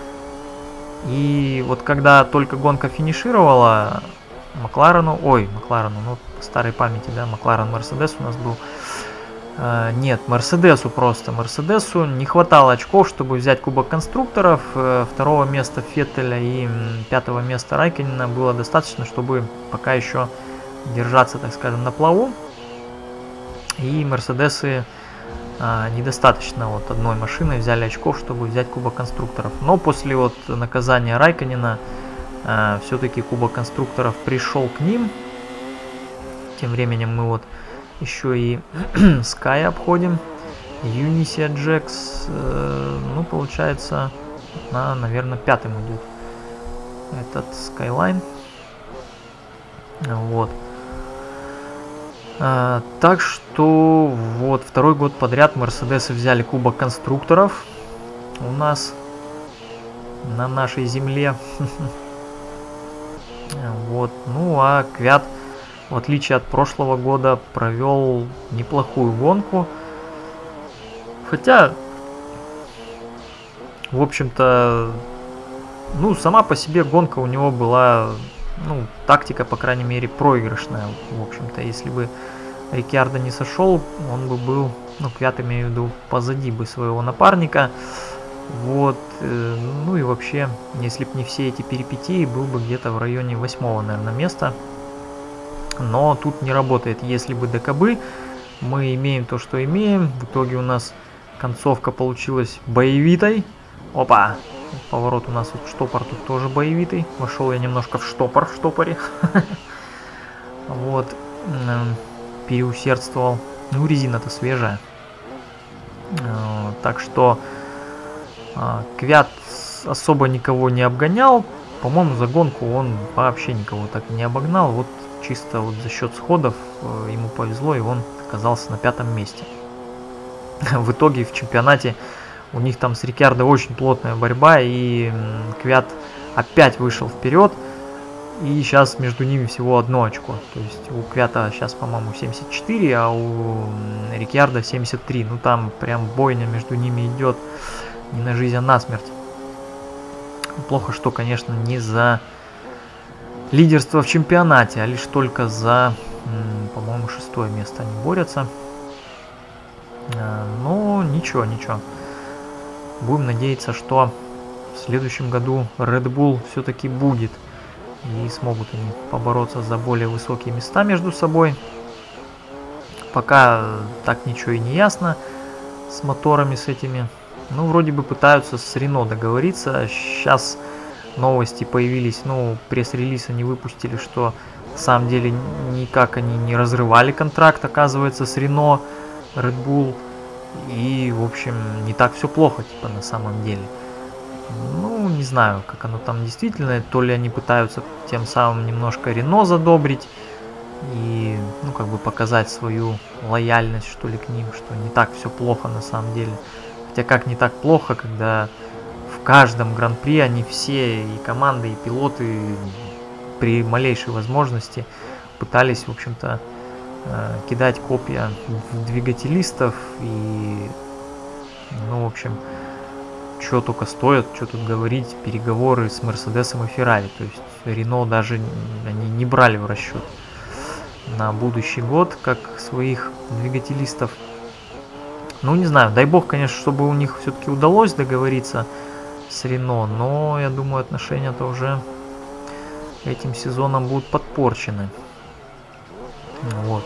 И вот когда только гонка финишировала, Макларену, ой, Макларену, ну, по старой памяти, да, Макларен Мерседес у нас был. Нет, Мерседесу просто. Мерседесу не хватало очков, чтобы взять Кубок конструкторов. Второго места Феттеля и пятого места Райконена было достаточно, чтобы пока еще держаться, так скажем, на плаву. И Мерседесы а, недостаточно вот одной машины взяли очков, чтобы взять Кубок конструкторов. Но после вот наказания Райконена а, все-таки Кубок конструкторов пришел к ним. Тем временем мы вот еще и Sky обходим. Юнисия Джекс, э, ну, получается, на, наверное, пятым идет этот Skyline. Вот. А, так что вот второй год подряд Мерседесы взяли Кубок конструкторов у нас на нашей земле. Вот. Ну, а Квят, в отличие от прошлого года, провел неплохую гонку. Хотя, в общем-то, ну, сама по себе гонка у него была, ну, тактика, по крайней мере, проигрышная. В общем-то, если бы Рикьярдо не сошел, он бы был, ну, Квят, имею в виду, позади бы своего напарника. Вот, ну и вообще, если бы не все эти перипетии, был бы где-то в районе восьмого, наверное, места. Но тут не работает. Если бы ДКБ, мы имеем то, что имеем. В итоге у нас концовка получилась боевитой. Опа! Поворот у нас вот штопор тут тоже боевитый. Вошел я немножко в штопор в штопоре. Вот. Переусердствовал. Ну, резина-то свежая. Так что Квят особо никого не обгонял. По-моему, за гонку он вообще никого так и не обогнал. Вот чисто вот за счет сходов э, ему повезло, и он оказался на пятом месте. В итоге в чемпионате у них там с Рикьярдо очень плотная борьба, и Квят опять вышел вперед, и сейчас между ними всего одно очко. То есть у Квята сейчас, по-моему, семьдесят четыре, а у Рикьярдо семьдесят три. Ну там прям бойня между ними идет не на жизнь, а на смерть. Плохо, что, конечно, не за лидерство в чемпионате, а лишь только за, по-моему, шестое место они борются. Но ничего, ничего. Будем надеяться, что в следующем году Red Bull все-таки будет. И смогут они побороться за более высокие места между собой. Пока так ничего и не ясно с моторами, с этими. Ну, вроде бы пытаются с Рено договориться. Сейчас новости появились, ну, пресс-релиз они выпустили, что на самом деле никак они не разрывали контракт, оказывается, с Рено, Red Bull. И, в общем, не так все плохо, типа, на самом деле. Ну, не знаю, как оно там действительно, то ли они пытаются тем самым немножко Рено задобрить и, ну, как бы показать свою лояльность, что ли, к ним, что не так все плохо на самом деле. Хотя как не так плохо, когда в каждом гран-при они все, и команды, и пилоты, при малейшей возможности пытались, в общем-то, кидать копья в двигателистов и, ну, в общем, что только стоит, что тут говорить, переговоры с Мерседесом и Феррари. То есть Рено даже они не брали в расчет на будущий год как своих двигателистов. Ну, не знаю, дай бог, конечно, чтобы у них все-таки удалось договориться с Рено, но я думаю, отношения-то уже этим сезоном будут подпорчены. Вот.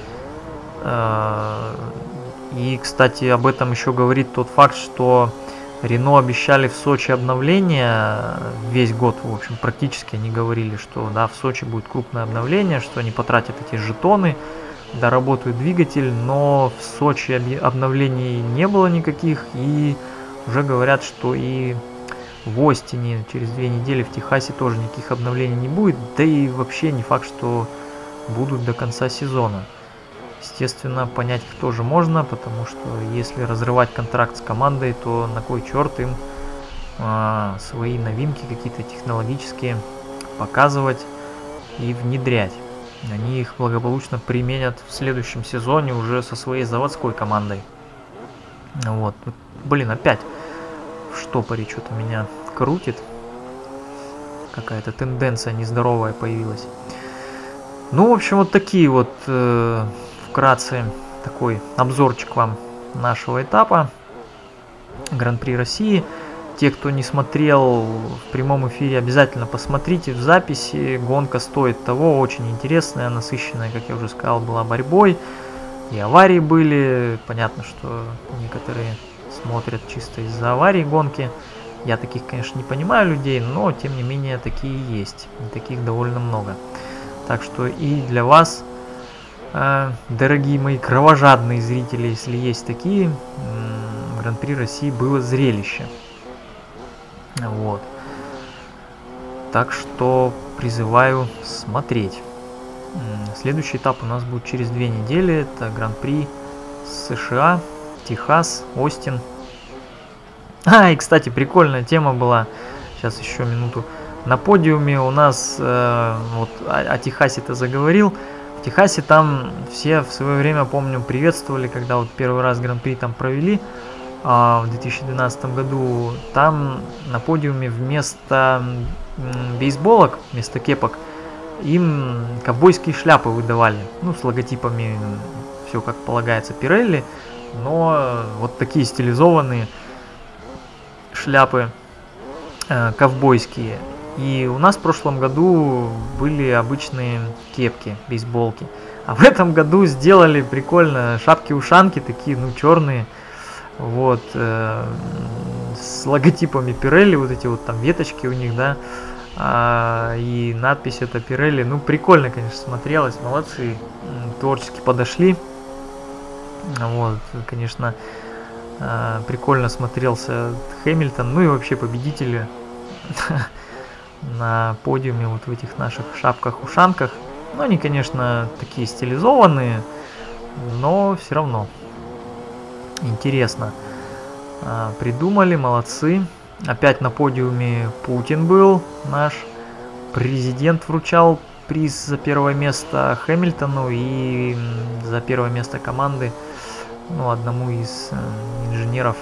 И, кстати, об этом еще говорит тот факт, что Рено обещали в Сочи обновление весь год, в общем, практически они говорили, что да, в Сочи будет крупное обновление, что они потратят эти жетоны, доработают двигатель, но в Сочи обновлений не было никаких, и уже говорят, что и в Остине через две недели в Техасе тоже никаких обновлений не будет, да и вообще не факт, что будут до конца сезона. Естественно, понять их тоже можно, потому что если разрывать контракт с командой, то на кой черт им а, свои новинки какие-то технологические показывать и внедрять. Они их благополучно применят в следующем сезоне уже со своей заводской командой. Вот. Блин, опять в штопоре что-то меня крутит. Какая-то тенденция нездоровая появилась. Ну, в общем, вот такие вот... Э вкратце такой обзорчик вам нашего этапа Гран-при России. Те, кто не смотрел в прямом эфире, обязательно посмотрите в записи. Гонка стоит того, очень интересная, насыщенная, как я уже сказал, была борьбой. И аварии были. Понятно, что некоторые смотрят чисто из-за аварий гонки. Я таких, конечно, не понимаю людей, но тем не менее такие есть. И таких довольно много. Так что и для вас, дорогие мои кровожадные зрители, если есть такие, Гран-при России было зрелище. Вот. Так что призываю смотреть. Следующий этап у нас будет через две недели. Это Гран-при США, Техас, Остин. А, и, кстати, прикольная тема была. Сейчас еще минуту. На подиуме у нас, э, вот о, о Техасе-то заговорил. В Техасе там все в свое время, помню, приветствовали, когда вот первый раз Гран-при там провели а, в две тысячи двенадцатом году. Там на подиуме вместо м, бейсболок, вместо кепок, им ковбойские шляпы выдавали. Ну, с логотипами, все как полагается, Pirelli. Но вот такие стилизованные шляпы э, ковбойские. И у нас в прошлом году были обычные кепки, бейсболки. А в этом году сделали прикольно шапки-ушанки, такие, ну, черные. Вот. Э, с логотипами Pirelli, вот эти вот там веточки у них, да. А, и надпись это Pirelli. Ну, прикольно, конечно, смотрелось. Молодцы. Творчески подошли. Вот, конечно, э, прикольно смотрелся Хэмилтон. Ну и вообще победители на подиуме вот в этих наших шапках-ушанках. Ну, они, конечно, такие стилизованные, но все равно интересно. А, придумали, молодцы. Опять на подиуме Путин был, наш президент вручал приз за первое место Хэмилтону и за первое место команды, ну, одному из э, инженеров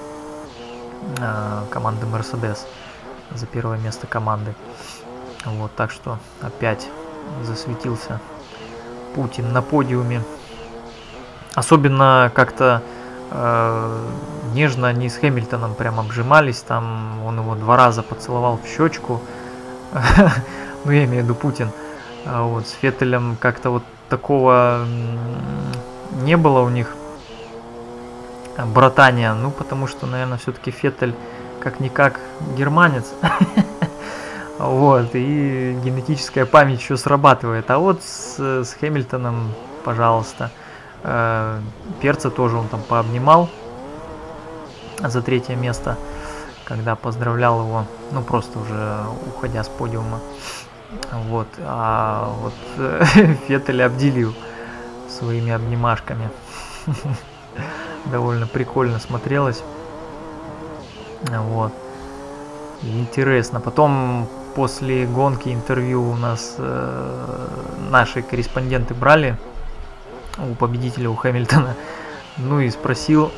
э, команды Mercedes. За первое место команды. Вот, так что опять засветился Путин на подиуме. Особенно как-то э, нежно они с Хэмилтоном прям обжимались. Там он его два раза поцеловал в щечку. Ну, я имею в виду Путин. Вот, с Феттелем как-то вот такого не было у них братания. Ну, потому что, наверное, все-таки Феттель как-никак германец. Вот, и генетическая память еще срабатывает. А вот с, с Хэмилтоном, пожалуйста, э, перца тоже он там пообнимал за третье место. когда поздравлял его, ну просто уже уходя с подиума. Вот, а вот Феттель обделил своими обнимашками. Довольно прикольно смотрелось. Вот. Интересно. Потом после гонки интервью у нас э, наши корреспонденты брали у победителя, у Хэмилтона. Ну и спросил,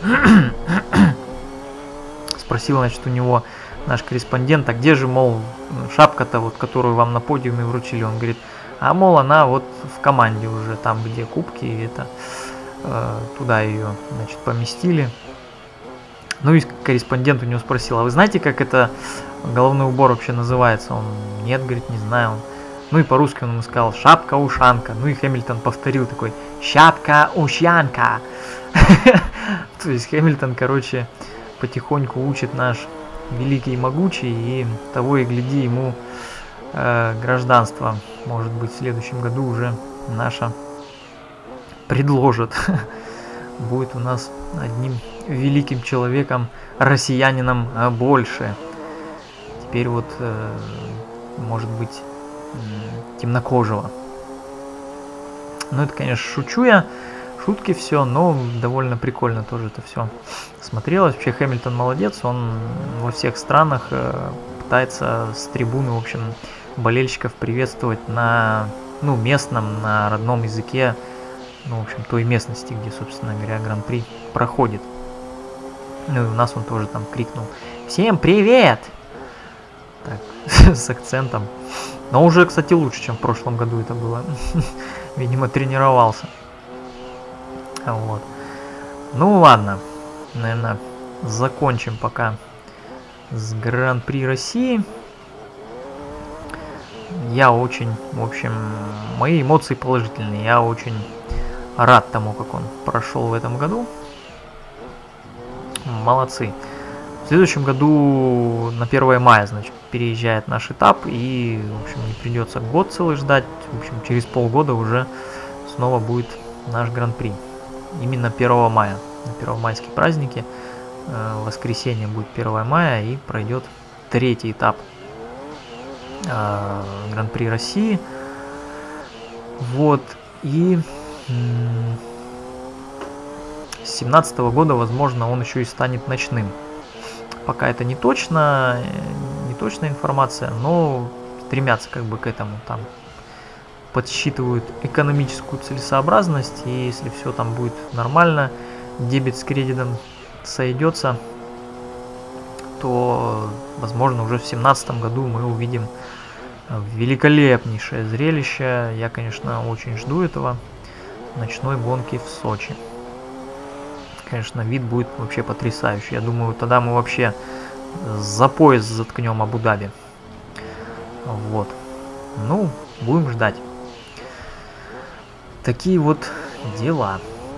спросил, значит, у него наш корреспондент, а где же, мол, шапка-то, вот, которую вам на подиуме вручили? Он говорит, а, мол, она вот в команде уже, там, где кубки, это, э, туда ее, значит, поместили. Ну и корреспондент у него спросил, а вы знаете, как это головной убор вообще называется? Он, нет, говорит, не знаю. Ну и по-русски он ему сказал, шапка-ушанка. Ну и Хэмилтон повторил такой, шапка-ушанка. То есть Хэмилтон, короче, потихоньку учит наш великий и могучий, и того и гляди, ему э, гражданство, может быть, в следующем году уже наше предложат. Будет у нас одним великим человеком, россиянином больше. Теперь вот, э, может быть, э, темнокожего. Ну, это, конечно, шучу я. Шутки все, но довольно прикольно тоже это все смотрелось. Вообще Хэмилтон молодец, он во всех странах э, пытается с трибуны, в общем, болельщиков приветствовать на, ну, местном, на родном языке, ну, в общем, той местности, где, собственно говоря, Гран-при проходит. Ну и у нас он тоже там крикнул: «Всем привет!» Так, с акцентом. Но уже, кстати, лучше, чем в прошлом году это было. Видимо, тренировался. Вот. Ну ладно, наверное, закончим пока с Гран-при России. Я очень, в общем, мои эмоции положительные. Я очень рад тому, как он прошел в этом году. Молодцы. В следующем году на первое мая, значит, переезжает наш этап, и, в общем, не придется год целый ждать. В общем, через полгода уже снова будет наш Гран-при. Именно первого мая, на первомайские праздники, в воскресенье будет первое мая, и пройдет третий этап Гран-при России. Вот, и с семнадцатого года, возможно, он еще и станет ночным. Пока это не точно, не точная информация, но стремятся как бы к этому, там подсчитывают экономическую целесообразность, и если все там будет нормально, дебет с кредитом сойдется, то, возможно, уже в семнадцатом году мы увидим великолепнейшее зрелище. Я, конечно, очень жду этого, ночной гонки в Сочи. Конечно, вид будет вообще потрясающий. Я думаю, тогда мы вообще за пояс заткнем Абу-Даби. Вот. Ну, будем ждать. Такие вот дела.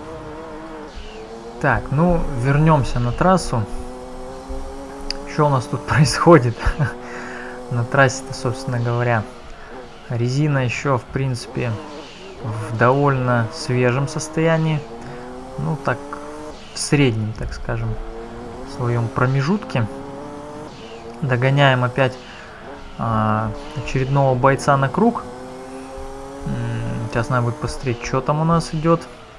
Так, ну, вернемся на трассу. Что у нас тут происходит на трассе-то, собственно говоря? Резина еще, в принципе, в довольно свежем состоянии. Ну, так, в среднем, так скажем, в своем промежутке. Догоняем опять а, очередного бойца на круг. Сейчас надо будет посмотреть, что там у нас идет.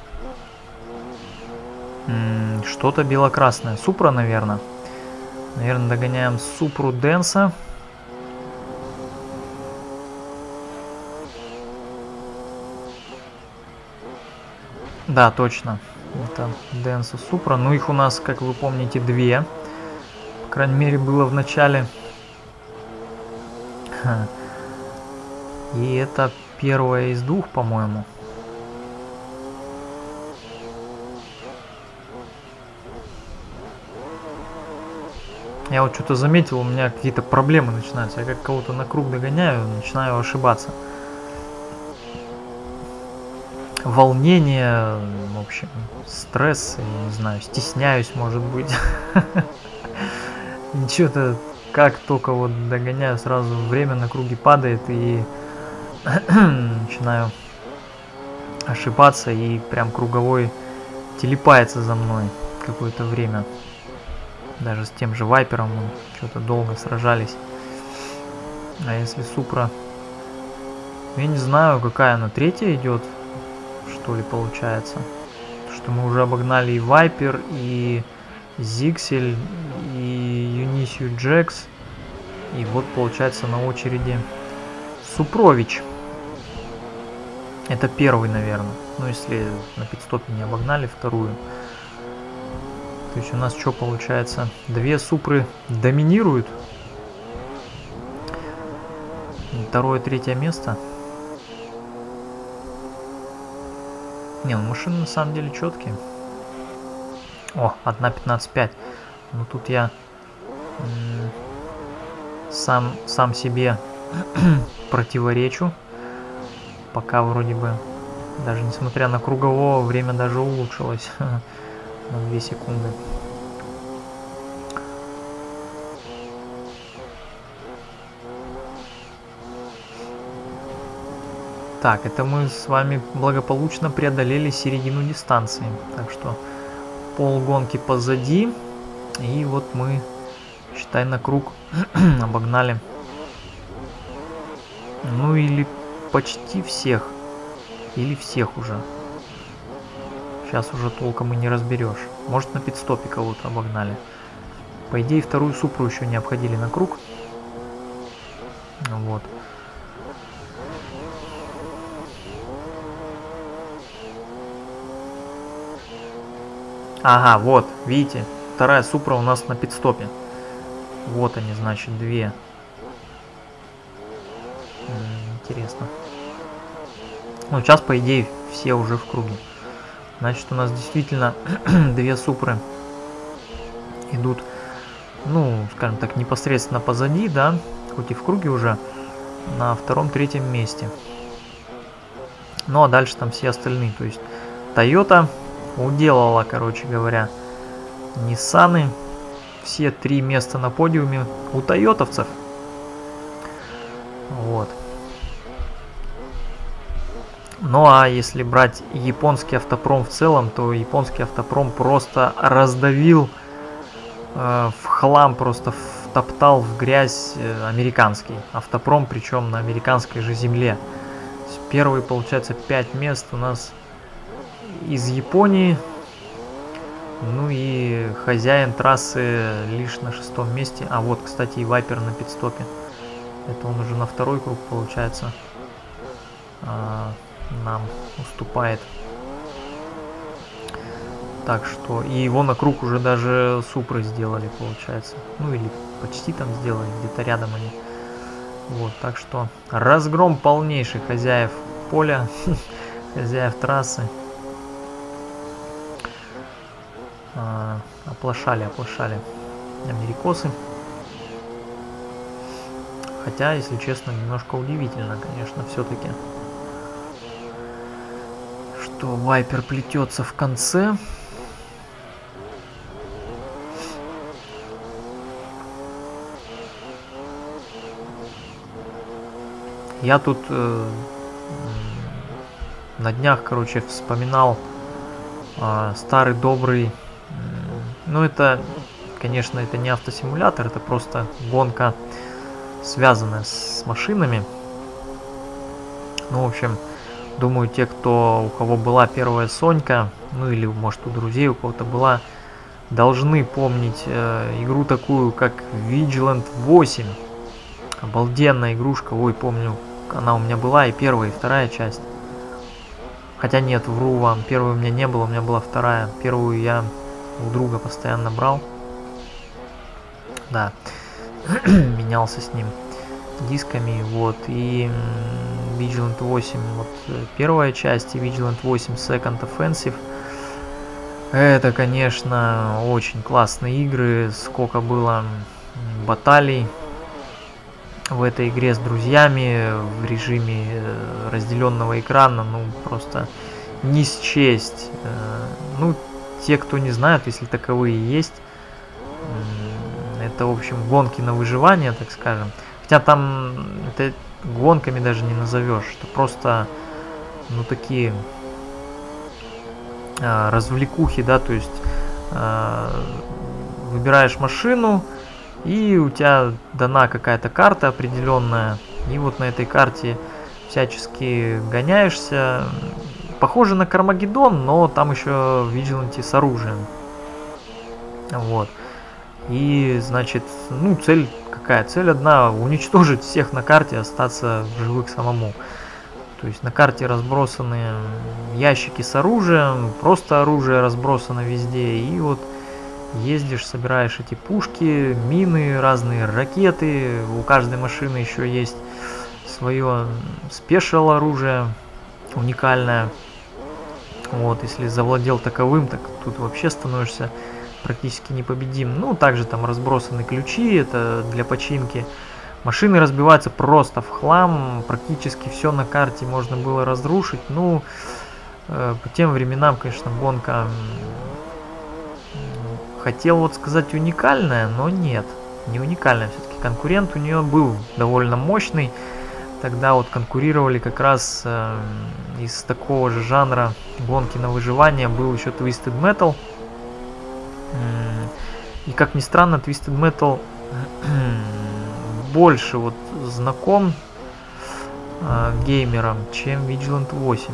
Что-то бело-красное. Супра, наверное. Наверное, догоняем Супру Денса. Да, точно. Это Денса Супра. Ну, их у нас, как вы помните, две. По крайней мере, было в начале. И это первая из двух, по-моему. Я вот что-то заметил, у меня какие-то проблемы начинаются. Я как кого-то на круг догоняю, начинаю ошибаться. Волнение, в общем, стресс, я не знаю, стесняюсь, может быть. И что-то, как только вот догоняю, сразу время на круге падает, и начинаю ошибаться, и прям круговой телепается за мной какое-то время. Даже с тем же Вайпером мы что-то долго сражались. А если Супра... Я не знаю, какая она, третья идет, что ли, получается. Что мы уже обогнали и Вайпер, и Зиксель, и Юнисию Джекс. И вот, получается, на очереди Супрович. Это первый, наверное. Ну, если на пидстопе не обогнали вторую. То есть у нас что получается? Две Супры доминируют. Второе, третье место. Не, ну машины на самом деле четкие. О, одна пятнадцать пять. Ну тут я сам, сам себе противоречу. Пока вроде бы, даже несмотря на круговое, время даже улучшилось на две секунды. Так, это мы с вами благополучно преодолели середину дистанции. Так что полгонки позади. И вот мы, считай, на круг обогнали. Ну или почти всех. Или всех уже. Сейчас уже толком и не разберешь. Может, на пидстопе кого-то обогнали. По идее, вторую Супру еще не обходили на круг. Вот. Ага, вот, видите, вторая Супра у нас на пидстопе. Вот они, значит, две. Интересно. Ну, сейчас, по идее, все уже в круге. Значит, у нас действительно две Супры идут, ну, скажем так, непосредственно позади, да, хоть и в круге уже, на втором-третьем месте. Ну, а дальше там все остальные, то есть Toyota уделала, короче говоря, Ниссаны. Все три места на подиуме у тойотовцев. Вот. Ну а если брать японский автопром в целом, то японский автопром просто раздавил э, в хлам, просто втоптал в грязь э, американский автопром, причем на американской же земле. Первые, получается, пять мест у нас из Японии. Ну и хозяин трассы лишь на шестом месте. А вот, кстати, и Вайпер на пидстопе. Это он уже на второй круг, получается, а, нам уступает. Так что, и его на круг уже даже Супры сделали, получается. Ну или почти там сделали, где-то рядом они. Вот, так что разгром полнейший хозяев поля, хозяев трассы. А, оплошали, оплошали америкосы. Хотя, если честно, немножко удивительно, конечно, все-таки, что Вайпер плетется в конце. Я тут э, на днях, короче, вспоминал э, старый добрый. Ну, это, конечно, это не автосимулятор, это просто гонка, связанная с машинами. Ну, в общем, думаю, те, кто, у кого была первая Сонька, ну или, может, у друзей у кого-то была, должны помнить э, игру такую, как Vigilant восемь. Обалденная игрушка. Ой, помню, она у меня была, и первая, и вторая часть. Хотя нет, вру вам, первой у меня не было, у меня была вторая. Первую я у друга постоянно брал. Да, менялся с ним дисками, вот. И Vigilant восемь, вот первая часть, и Vigilant восемь Second Offensive. Это, конечно, очень классные игры. Сколько было баталий в этой игре с друзьями в режиме разделенного экрана, ну просто не счесть. Ну, те, кто не знают, если таковые есть, это, в общем, гонки на выживание, так скажем. Хотя там это гонками даже не назовешь, это просто, ну, такие а, развлекухи, да, то есть а, выбираешь машину, и у тебя дана какая-то карта определенная, и вот на этой карте всячески гоняешься. Похоже на Кармагеддон, но там еще Vigilante с оружием. Вот. И, значит, ну, цель какая? Цель одна — уничтожить всех на карте, остаться в живых самому. То есть на карте разбросаны ящики с оружием, просто оружие разбросано везде. И вот ездишь, собираешь эти пушки, мины, разные ракеты. У каждой машины еще есть свое спешл оружие уникальное. Вот, если завладел таковым, так тут вообще становишься практически непобедим. Ну, также там разбросаны ключи, это для починки. Машины разбиваются просто в хлам, практически все на карте можно было разрушить. Ну, э, по тем временам, конечно, гонка, хотел вот сказать уникальная, но нет, не уникальная. Все-таки конкурент у нее был довольно мощный. Тогда вот конкурировали как раз э, из такого же жанра гонки на выживание был еще Twisted Metal. И как ни странно, Twisted Metal больше вот знаком э, геймерам, чем Vigilant восемь.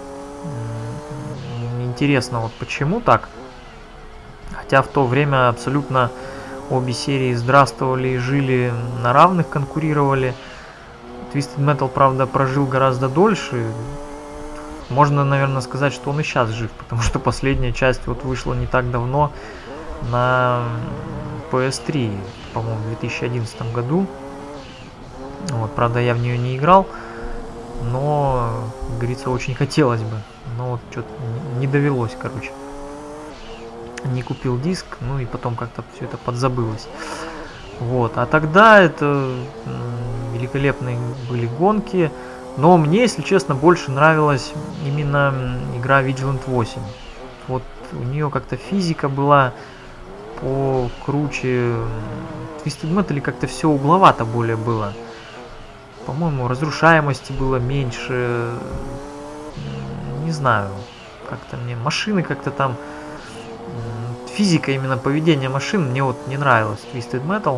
Интересно, вот почему так? Хотя в то время абсолютно обе серии здравствовали и жили на равных, конкурировали. Twisted Metal, правда, прожил гораздо дольше. Можно, наверное, сказать, что он и сейчас жив, потому что последняя часть вот вышла не так давно на пи эс три, по-моему, в две тысячи одиннадцатом году. Вот, правда, я в нее не играл, но, как говорится, очень хотелось бы. Но вот что-то не довелось, короче. Не купил диск, ну и потом как-то все это подзабылось. Вот, а тогда это великолепные были гонки, но мне, если честно, больше нравилась именно игра Vigilant восемь. Вот у нее как-то физика была покруче. В Twisted Metal как-то все угловато более было. По-моему, разрушаемости было меньше. Не знаю, как-то мне машины как-то там... Физика, именно поведение машин мне вот не нравилось в Twisted Metal.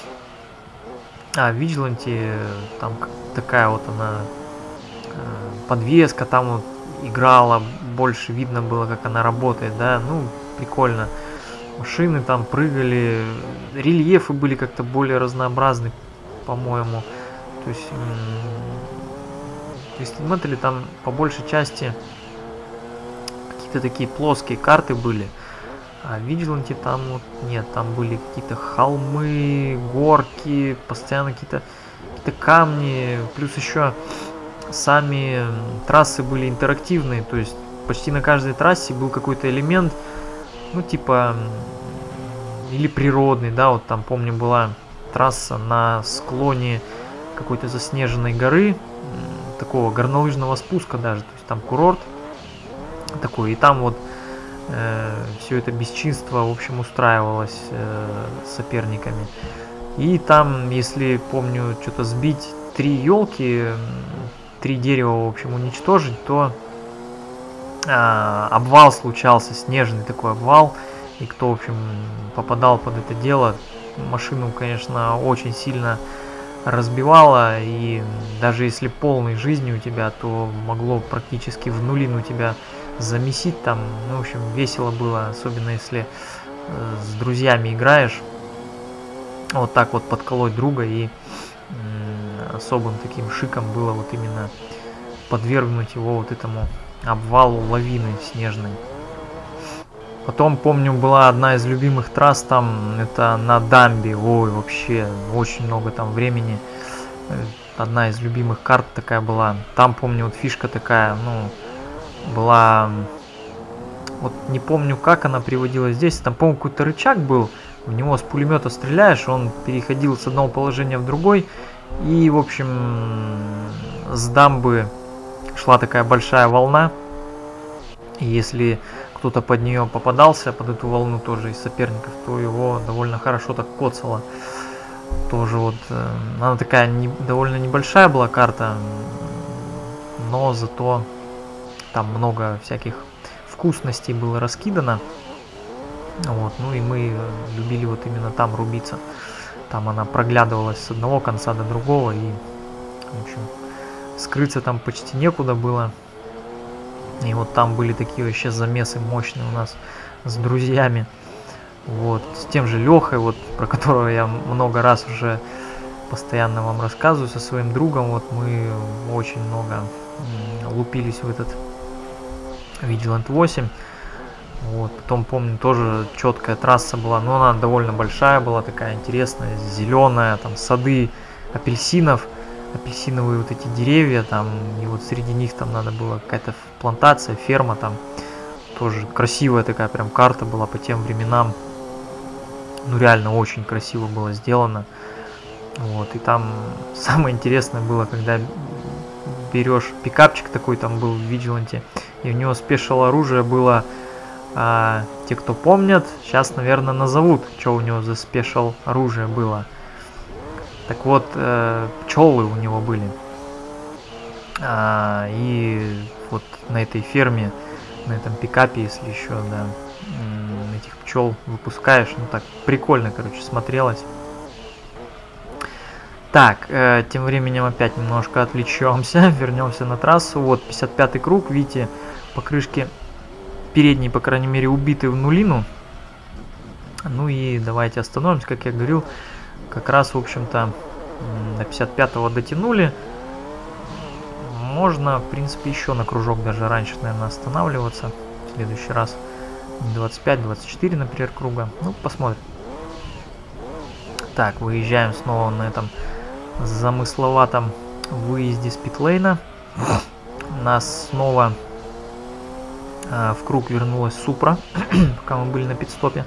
А в Vigilante там такая вот она подвеска, там вот играла, больше видно было, как она работает, да, ну, прикольно. Машины там прыгали, рельефы были как-то более разнообразны, по-моему. То есть в Twisted Metal там по большей части какие-то такие плоские карты были. А в Vigilante там вот нет, там были какие-то холмы, горки, постоянно какие-то какие-то камни, плюс еще сами трассы были интерактивные, то есть почти на каждой трассе был какой-то элемент, ну типа, или природный, да, вот там помню была трасса на склоне какой-то заснеженной горы, такого горнолыжного спуска даже, то есть там курорт такой, и там вот все это бесчинство, в общем, устраивалось э, соперниками. И там, если помню, что-то сбить три елки, три дерева, в общем, уничтожить, то э, обвал случался, снежный такой обвал. И кто, в общем, попадал под это дело, машину, конечно, очень сильно разбивало. И даже если полной жизни у тебя, то могло практически в нулину тебя замесить там. Ну, в общем, весело было, особенно если э, с друзьями играешь. Вот так вот подколоть друга, и э, особым таким шиком было вот именно подвергнуть его вот этому обвалу лавины снежной. Потом, помню, была одна из любимых трасс там, это на дамбе. Ой, вообще, очень много там времени. Одна из любимых карт такая была. Там, помню, вот фишка такая, ну, была, вот не помню, как она приводилась здесь, там, по-моему, какой-то рычаг был, в него с пулемета стреляешь, он переходил с одного положения в другой, и, в общем, с дамбы шла такая большая волна, и если кто-то под нее попадался, под эту волну тоже из соперников, то его довольно хорошо так коцало. Тоже вот, она такая не, довольно небольшая была карта, но зато там много всяких вкусностей было раскидано. Вот, ну и мы любили вот именно там рубиться. Там она проглядывалась с одного конца до другого, и, в общем, скрыться там почти некуда было. И вот там были такие вообще замесы мощные у нас с друзьями. Вот, с тем же Лехой, вот, про которого я много раз уже постоянно вам рассказываю, со своим другом. Вот мы очень много лупились в этот Vigilant восемь. Вот, потом помню, тоже четкая трасса была, но она довольно большая была, такая интересная, зеленая, там сады апельсинов, апельсиновые вот эти деревья, там, и вот среди них там надо было какая-то плантация, ферма, там тоже красивая такая прям карта была по тем временам, ну реально очень красиво было сделано. Вот, и там самое интересное было, когда берешь пикапчик такой, там был в Vigilant, и у него спешл оружие было. А, те, кто помнят, сейчас, наверное, назовут, что у него за спешл оружие было. Так вот, э, пчелы у него были. А, и вот на этой ферме, на этом пикапе, если еще, да, этих пчел выпускаешь, ну так прикольно, короче, смотрелось. Так, э, тем временем опять немножко отвлечемся, вернемся на трассу. Вот, пятьдесят пятый круг, видите, покрышки передние, по крайней мере, убиты в нулину. Ну и давайте остановимся, как я говорил. Как раз, в общем-то, до пятьдесят пятого дотянули. Можно, в принципе, еще на кружок даже раньше, наверное, останавливаться. В следующий раз двадцать пять двадцать четыре, например, круга. Ну, посмотрим. Так, выезжаем снова на этом замысловатом выезде с питлейна. Нас снова в круг вернулась Супра, пока мы были на пит-стопе.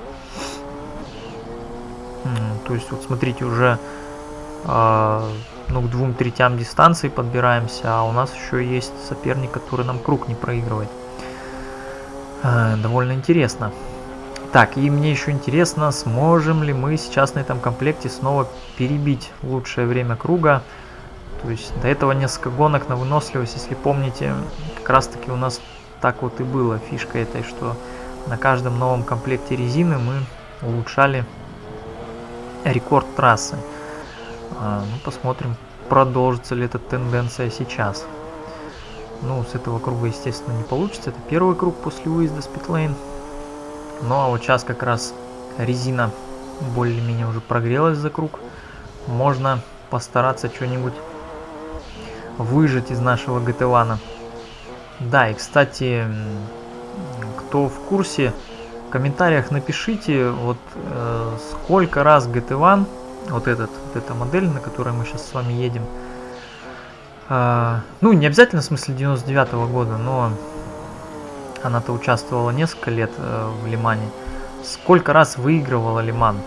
То есть, вот смотрите, уже э, ну, к двум третям дистанции подбираемся, а у нас еще есть соперник, который нам круг не проигрывает. Э, довольно интересно. Так, и мне еще интересно, сможем ли мы сейчас на этом комплекте снова перебить лучшее время круга. То есть, до этого несколько гонок на выносливость, если помните, как раз таки у нас так вот и было фишка этой, что на каждом новом комплекте резины мы улучшали рекорд трассы. А, ну, посмотрим, продолжится ли эта тенденция сейчас. Ну, с этого круга, естественно, не получится. Это первый круг после выезда с питлейн. Ну, а вот сейчас как раз резина более-менее уже прогрелась за круг. Можно постараться что-нибудь выжать из нашего джи ти один. Да, и, кстати, кто в курсе, в комментариях напишите, вот э, сколько раз джи ти один, вот, этот, вот эта модель, на которой мы сейчас с вами едем, э, ну, не обязательно в смысле девяносто девятого года, но она-то участвовала несколько лет э, в Лимане. Сколько раз выигрывала Лиман?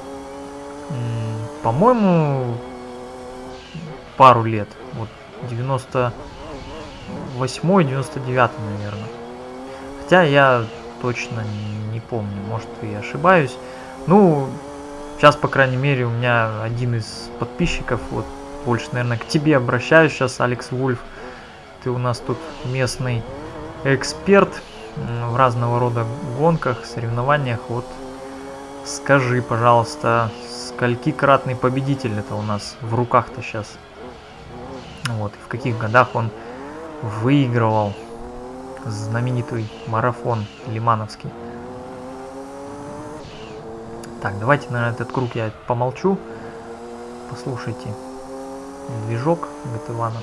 По-моему, пару лет. Вот девяносто восьмой девяносто девятый, наверное. Хотя я точно не помню, может, и ошибаюсь. Ну, сейчас, по крайней мере, у меня один из подписчиков, вот больше, наверное, к тебе обращаюсь сейчас, Алекс Вульф. Ты у нас тут местный эксперт в разного рода гонках, соревнованиях. Вот скажи, пожалуйста, скольки-кратный победитель это у нас в руках-то сейчас? Вот, в каких годах он выигрывал знаменитый марафон лимановский. Так, давайте, наверное, этот круг я помолчу. Послушайте движок джи ти один.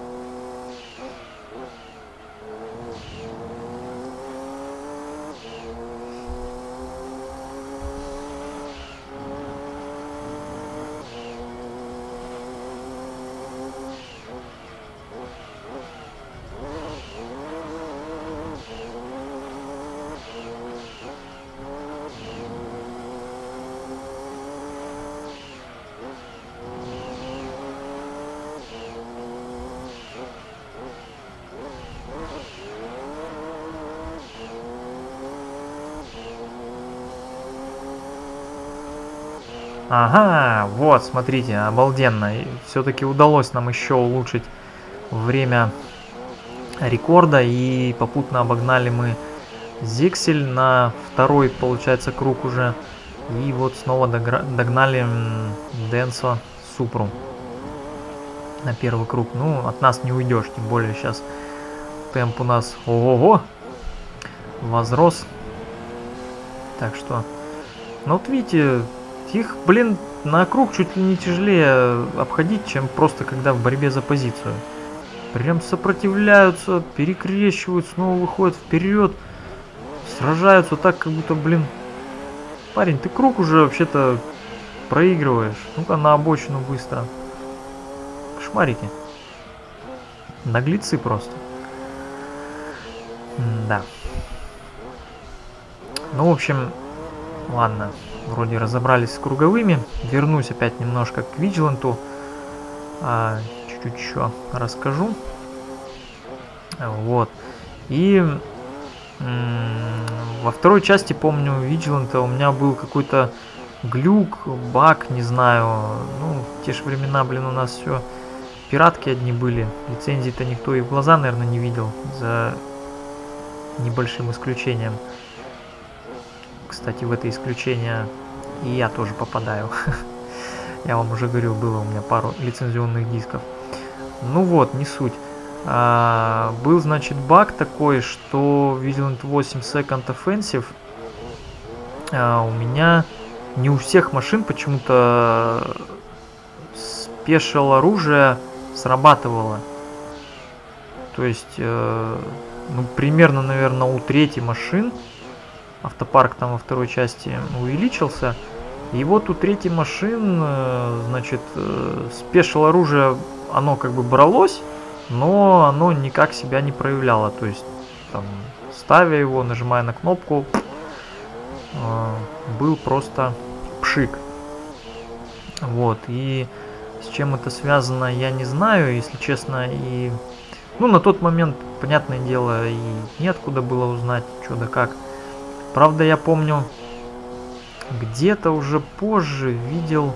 Ага, вот, смотрите, обалденно. Все-таки удалось нам еще улучшить время рекорда. И попутно обогнали мы Зиксель на второй, получается, круг уже. И вот снова догнали Денсо Супру на первый круг. Ну, от нас не уйдешь, тем более сейчас темп у нас ого-го возрос. Так что, ну вот видите, их, блин, на круг чуть ли не тяжелее обходить, чем просто когда в борьбе за позицию. Прям сопротивляются, перекрещивают, снова выходят вперед, сражаются так, как будто, блин, парень, ты круг уже вообще-то проигрываешь. Ну-ка на обочину быстро. Кошмарики. Наглецы просто. М-да. Ну, в общем, ладно. Вроде разобрались с круговыми. Вернусь опять немножко к Vigilant'у. А, чуть-чуть еще расскажу. Вот. И во второй части, помню, Vigilant'а у меня был какой-то глюк, баг, не знаю. Ну, в те же времена, блин, у нас все пиратки одни были. Лицензии-то никто и в глаза, наверное, не видел. За небольшим исключением. Кстати, в это исключение и я тоже попадаю. Я вам уже говорил, было у меня пару лицензионных дисков. Ну вот, не суть. А, был, значит, баг такой, что Vigilant восемь Second Offensive а, у меня не у всех машин почему-то спешл оружие срабатывало. То есть, э, ну, примерно, наверное, у третьей машин автопарк там во второй части увеличился. И вот у третьей машин, э, значит, э, спешл оружие, оно как бы бралось, но оно никак себя не проявляло. То есть, там, ставя его, нажимая на кнопку, э, был просто пшик. Вот, и с чем это связано, я не знаю, если честно, и... Ну, на тот момент, понятное дело, и неоткуда было узнать, что да как. Правда, я помню, где-то уже позже видел...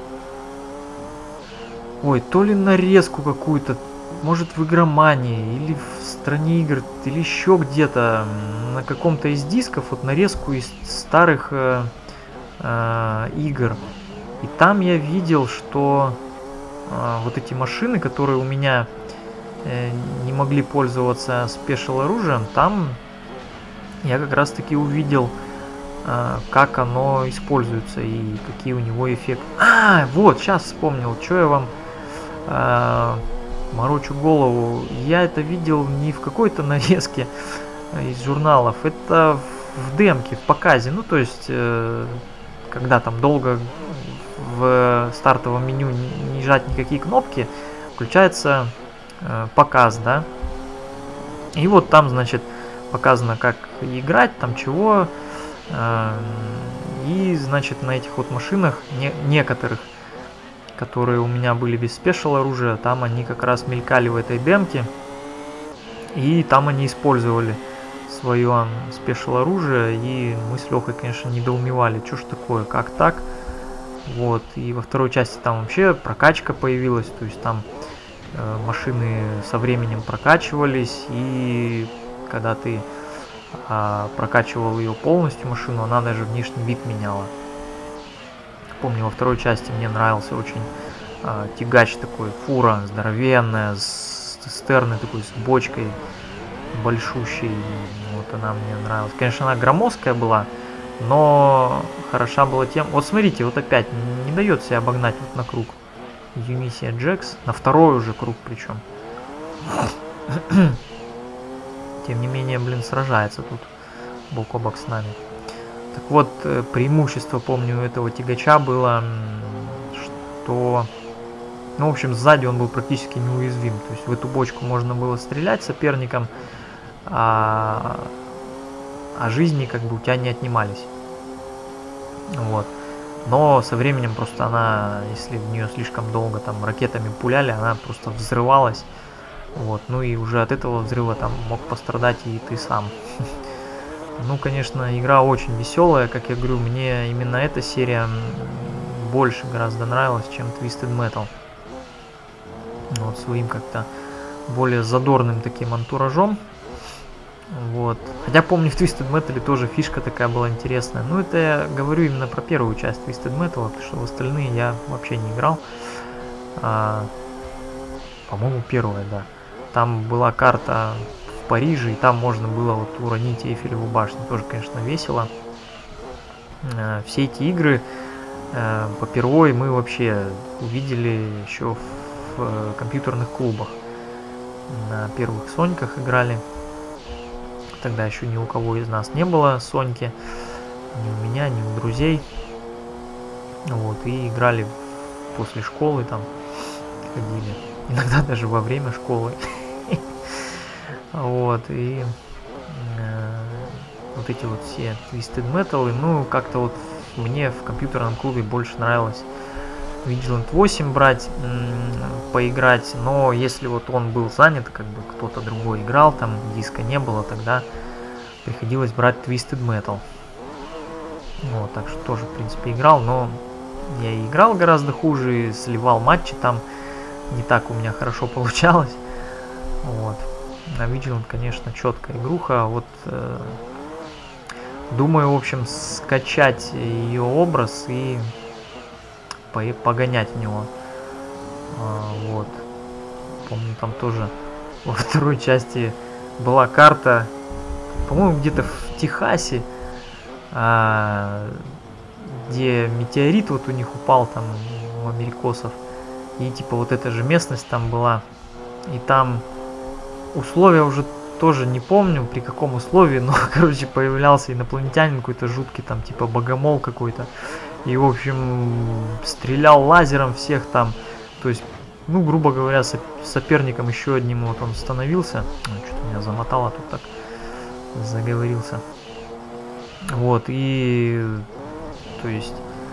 Ой, то ли нарезку какую-то, может в игромании, или в стране игр, или еще где-то, на каком-то из дисков, вот нарезку из старых э, э, игр. И там я видел, что э, вот эти машины, которые у меня э, не могли пользоваться спешл оружием, там я как раз таки увидел, э, как оно используется и какие у него эффекты. А, вот, сейчас вспомнил, что я вам э, морочу голову. Я это видел не в какой-то нарезке из журналов, это в демке, в показе. Ну, то есть, э, когда там долго в стартовом меню не жать никакие кнопки, включается э, показ, да. И вот там, значит, показано, как играть, там чего. Э, и, значит, на этих вот машинах, не, некоторых, которые у меня были без спешл оружия, там они как раз мелькали в этой демке. И там они использовали свое спешл оружие. И мы с Лехой, конечно, недоумевали, что ж такое, как так. Вот, и во второй части там вообще прокачка появилась, то есть там э, машины со временем прокачивались, и когда ты э, прокачивал ее полностью, машину, она даже внешний вид меняла. Помню, во второй части мне нравился очень э, тягач такой, фура здоровенная, с цистерной такой, с бочкой большущей, вот она мне нравилась. Конечно, она громоздкая была, но хороша была тем... Вот смотрите, вот опять не дает себя обогнать вот на круг. Юнисия Джекс. На второй уже круг причем. Тем не менее, блин, сражается тут бок о бок с нами. Так вот, преимущество, помню, этого тягача было, что... Ну, в общем, сзади он был практически неуязвим. То есть в эту бочку можно было стрелять соперникам, а... а жизни как бы у тебя не отнимались. Вот. Но со временем просто она, если в нее слишком долго там ракетами пуляли, она просто взрывалась. Вот. Ну и уже от этого взрыва там мог пострадать и ты сам. Ну, конечно, игра очень веселая. Как я говорю, мне именно эта серия больше гораздо нравилась, чем Twisted Metal. Вот своим как-то более задорным таким антуражом. Вот. Хотя помню, в Twisted Metal тоже фишка такая была интересная. Ну, это я говорю именно про первую часть Twisted Metal, потому что в остальные я вообще не играл. А, по-моему, первая, да. Там была карта в Париже, и там можно было вот уронить Эйфелеву башню. Тоже, конечно, весело. А, все эти игры а, попервой мы вообще увидели еще в, в компьютерных клубах. На первых Соньках играли. Тогда еще ни у кого из нас не было Соньки, ни у меня, ни у друзей. Вот, и играли после школы, там ходили, иногда даже во время школы. Вот, и вот эти вот все Twisted Metal, ну, как-то вот мне в компьютерном клубе больше нравилось Vigilant восемь брать, поиграть, но если вот он был занят, как бы кто-то другой играл, там диска не было, тогда приходилось брать Twisted Metal. Вот, так что тоже, в принципе, играл, но я и играл гораздо хуже, сливал матчи, там не так у меня хорошо получалось. Вот. А Vigilant, конечно, четкая игруха. Вот э, думаю, в общем, скачать ее образ и погонять в него. А, вот. Помню, там тоже во второй части была карта, по-моему, где-то в Техасе, а, где метеорит вот у них упал, там, у америкосов. И типа вот эта же местность там была. И там условия уже тоже не помню, при каком условии, но, короче, появлялся инопланетянин какой-то жуткий, там, типа богомол какой-то. И, в общем, стрелял лазером всех там. То есть, ну, грубо говоря, соперником еще одним вот он становился. Что-то меня замотало тут так. Заговорился. Вот, и... То есть,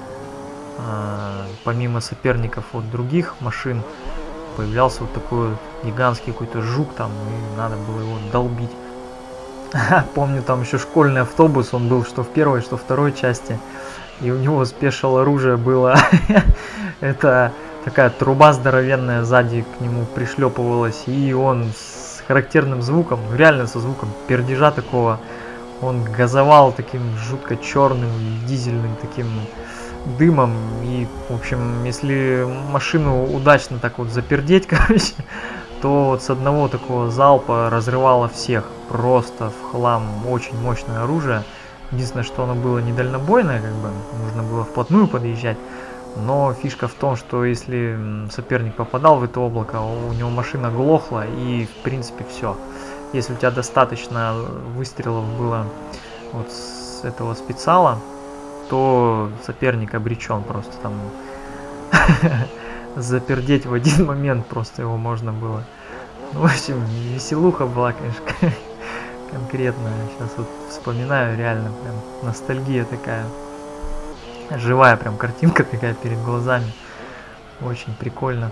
э, помимо соперников вот других машин, появлялся вот такой вот гигантский какой-то жук там, и надо было его долбить. Помню, там еще школьный автобус, он был что в первой, что в второй части. И у него спешл оружие было. Это такая труба здоровенная сзади к нему пришлепывалась. И он с характерным звуком, реально со звуком пердежа такого, он газовал таким жутко черным дизельным таким дымом. И, в общем, если машину удачно так вот запердеть, короче, то вот с одного такого залпа разрывало всех. Просто в хлам. Очень мощное оружие. Единственное, что оно было не дальнобойное, как бы, нужно было вплотную подъезжать. Но фишка в том, что если соперник попадал в это облако, у него машина глохла, и в принципе все. Если у тебя достаточно выстрелов было вот с этого специала, то соперник обречен просто там. Запердеть в один момент просто его можно было. Ну, в общем, веселуха была, конечно, конкретно. Сейчас вот вспоминаю, реально прям ностальгия такая. Живая прям картинка такая перед глазами. Очень прикольно.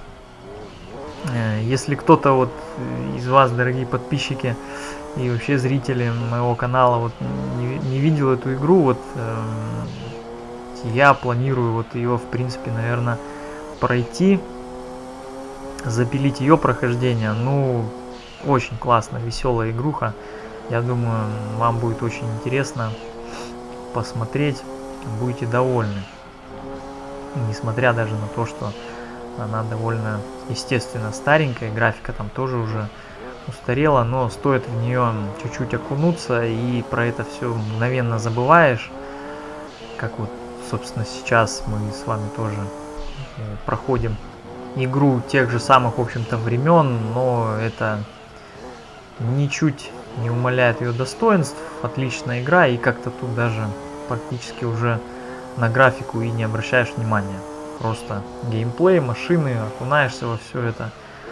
Если кто-то вот из вас, дорогие подписчики и вообще зрители моего канала, вот не, не видел эту игру, вот э, я планирую вот ее, в принципе, наверное, пройти, запилить ее прохождение. Ну, очень классно, веселая игруха. Я думаю, вам будет очень интересно посмотреть, будете довольны. Несмотря даже на то, что она довольно, естественно, старенькая, графика там тоже уже устарела, но стоит в нее чуть-чуть окунуться, и про это все мгновенно забываешь. Как вот, собственно, сейчас мы с вами тоже проходим игру тех же самых, в общем-то, времен, но это ничуть не умаляет ее достоинств. Отличная игра, и как-то тут даже практически уже на графику и не обращаешь внимания. Просто геймплей, машины, окунаешься во все это.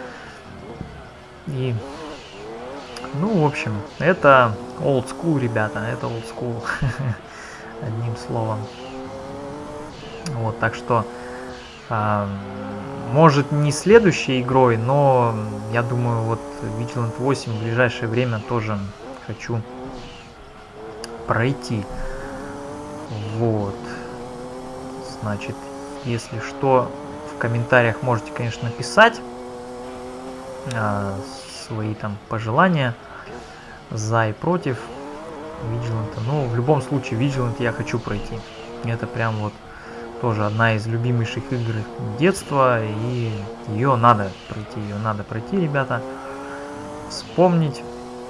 И, ну, в общем, это old school, ребята, это old school. Одним словом. Вот, так что, а, может, не следующей игрой, но я думаю, вот Vigilant восемь в ближайшее время тоже хочу пройти. Вот. Значит, если что, в комментариях можете, конечно, писать а, свои там пожелания. за и против Vigilant. Ну, в любом случае, Vigilant я хочу пройти. Это прям вот тоже одна из любимейших игр детства, и ее надо пройти, ее надо пройти, ребята. Вспомнить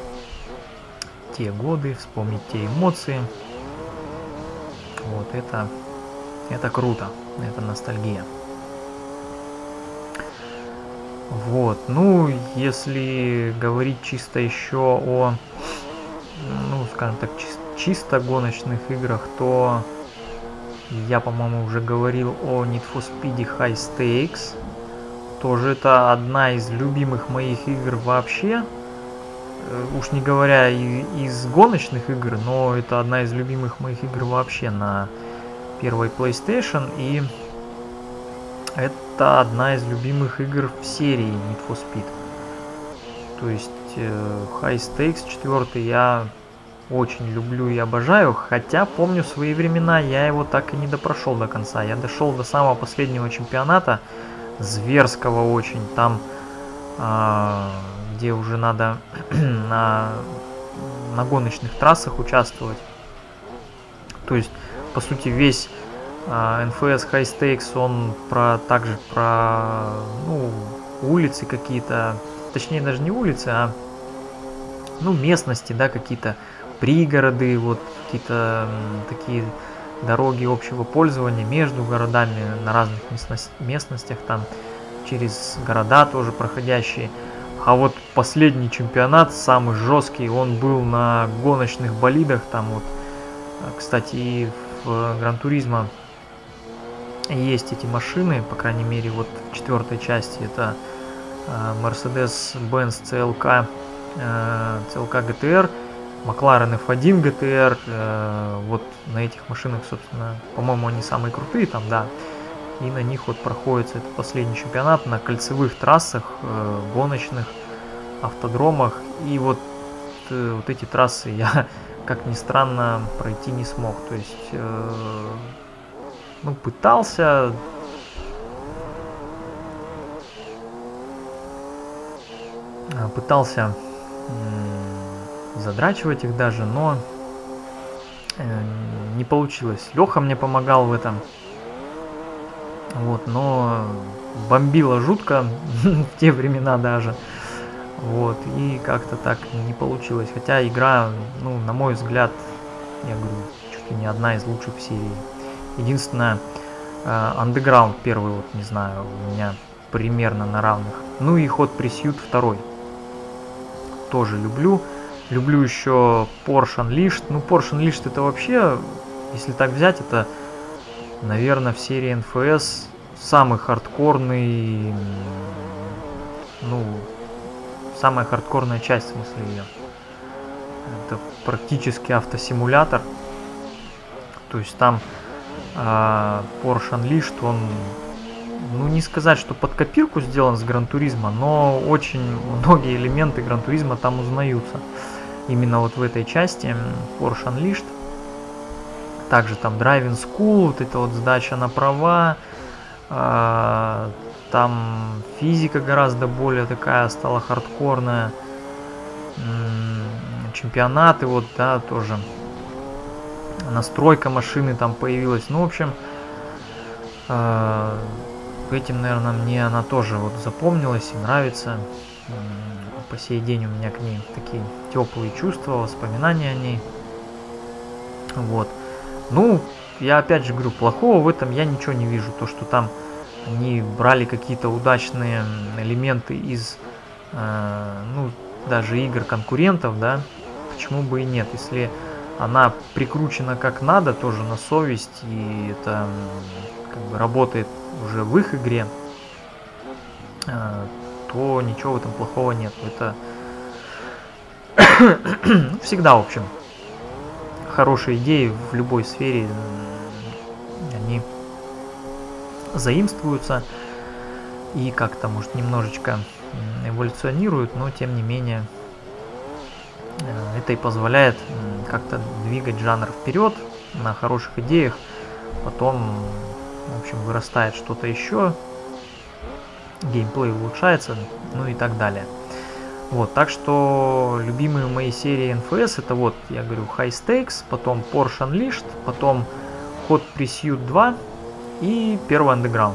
те годы, вспомнить те эмоции. Вот это, это круто, это ностальгия. Вот, ну, если говорить чисто еще о, ну, скажем так, чис чисто гоночных играх, то я, по-моему, уже говорил о Need for Speed High Stakes. Тоже это одна из любимых моих игр вообще. Уж не говоря и, из гоночных игр, но это одна из любимых моих игр вообще на первой PlayStation. И это одна из любимых игр в серии Need for Speed. То есть э, High Stakes четыре я очень люблю и обожаю, хотя помню свои времена, я его так и не допрошел до конца. Я дошел до самого последнего чемпионата, зверского очень, там, э, где уже надо на, на гоночных трассах участвовать. То есть, по сути, весь э, эн эф эс High Stakes, он про, также про, ну, улицы какие-то, точнее даже не улицы, а, ну, местности, да, какие-то пригороды, вот какие-то такие дороги общего пользования между городами на разных местностях, там через города тоже проходящие. А вот последний чемпионат, самый жесткий, он был на гоночных болидах. Там вот, кстати, и в Гран-туризмо есть эти машины, по крайней мере, вот в четвертой части это Mercedes-Benz си эл кей, си эл кей джи ти ар, McLaren эф один джи ти ар, э, вот на этих машинах, собственно, по-моему, они самые крутые там, да, и на них вот проходится этот последний чемпионат на кольцевых трассах, э, гоночных, автодромах, и вот, э, вот эти трассы я, как ни странно, пройти не смог, то есть, э, ну, пытался, пытался задрачивать их даже, но э, не получилось. Леха мне помогал в этом, вот, но бомбило жутко в те времена даже, вот, и как-то так не получилось. Хотя игра, ну, на мой взгляд, я говорю, чуть ли не одна из лучших в серии. Единственное, э, Underground первый, вот, не знаю, у меня примерно на равных. Ну и Hot Pursuit второй тоже люблю. Люблю еще Porsche Unleashed. Ну, Porsche Unleashed это вообще, если так взять, это, наверное, в серии эн эф эс самый хардкорный, ну, самая хардкорная часть, в смысле, ее. Это практически автосимулятор. То есть там э, Porsche Unleashed, он, ну, не сказать, что под копирку сделан с Гран-туризмо, но очень многие элементы Гран-туризмо там узнаются. Именно вот в этой части Porsche Unleashed. Также там Driving School, вот эта вот сдача на права. Э, там физика гораздо более такая стала хардкорная. М-м, чемпионаты вот, да, тоже. Настройка машины там появилась. Ну, в общем, э, этим, наверное, мне она тоже вот запомнилась и нравится. По сей день у меня к ней такие теплые чувства, воспоминания о ней. Вот. Ну, я опять же говорю, плохого в этом я ничего не вижу. То, что там они брали какие-то удачные элементы из, э, ну, даже игр конкурентов, да, почему бы и нет. Если она прикручена как надо, тоже на совесть, и это как бы работает уже в их игре, э, то ничего в этом плохого нет. Это всегда, в общем, хорошие идеи в любой сфере, они заимствуются и как-то, может, немножечко эволюционируют, но тем не менее это и позволяет как-то двигать жанр вперед на хороших идеях. Потом, в общем, вырастает что-то еще, геймплей улучшается, ну и так далее. Вот, так что любимые мои серии эн эф эс это вот, я говорю, High Stakes, потом Porsche Unleashed, потом Hot Pursuit два и первый Underground.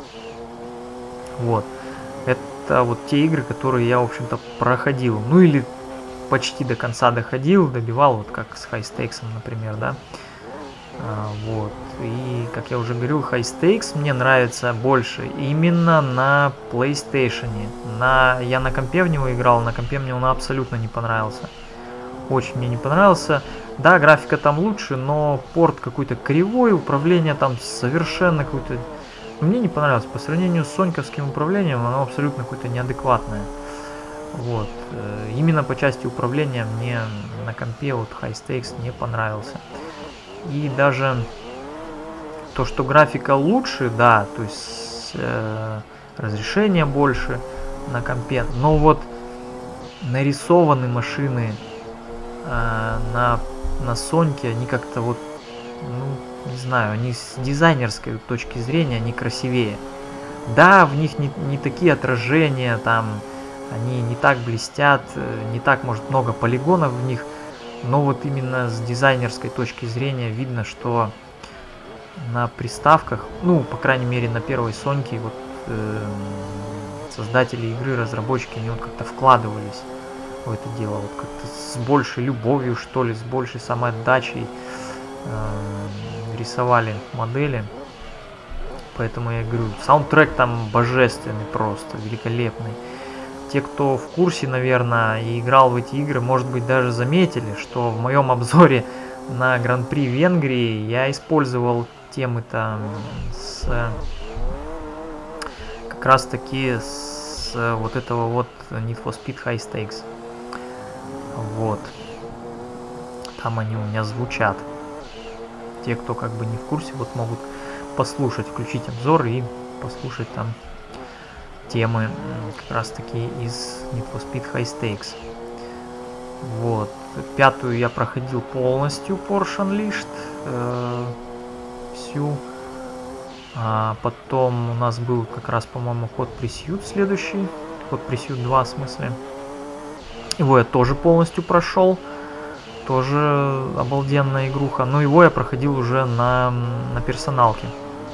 Вот. Это вот те игры, которые я, в общем-то, проходил. Ну или почти до конца доходил, добивал, вот как с High Stakes, например, да. А, вот. И, как я уже говорил, High Stakes мне нравится больше именно на PlayStation. На... Я на компе в него играл, на компе мне он абсолютно не понравился. Очень мне не понравился. Да, графика там лучше, но порт какой-то кривой, управление там совершенно какое-то... Мне не понравилось. По сравнению с соньковским управлением, оно абсолютно какое-то неадекватное. Вот. Именно по части управления мне на компе вот High Stakes не понравился. И даже то, что графика лучше, да, то есть э, разрешение больше на компе, но вот нарисованы машины э, на, на Соньке, они как-то вот, ну, не знаю, они с дизайнерской точки зрения, они красивее. Да, в них не, не такие отражения, там, они не так блестят, не так, может, много полигонов в них, но вот именно с дизайнерской точки зрения видно, что на приставках, ну, по крайней мере, на первой Соньке, вот э, создатели игры, разработчики, они вот как-то вкладывались в это дело, вот как-то с большей любовью, что ли, с большей самоотдачей э, рисовали модели. Поэтому я говорю, саундтрек там божественный просто, великолепный. Те, кто в курсе, наверное, и играл в эти игры, может быть, даже заметили, что в моем обзоре на Гран-при Венгрии я использовал темы там с как раз таки с вот этого вот Need for Speed High Stakes. Вот. Там они у меня звучат. Те, кто как бы не в курсе, вот могут послушать, включить обзор и послушать там темы как раз таки из Need for Speed High Stakes. Вот. Пятую я проходил полностью Porsche Unleashed. Э, всю. А потом у нас был как раз, по-моему, Hot Pursuit следующий. Hot Pursuit два в смысле. Его я тоже полностью прошел. Тоже обалденная игруха. Но его я проходил уже на, на персоналке.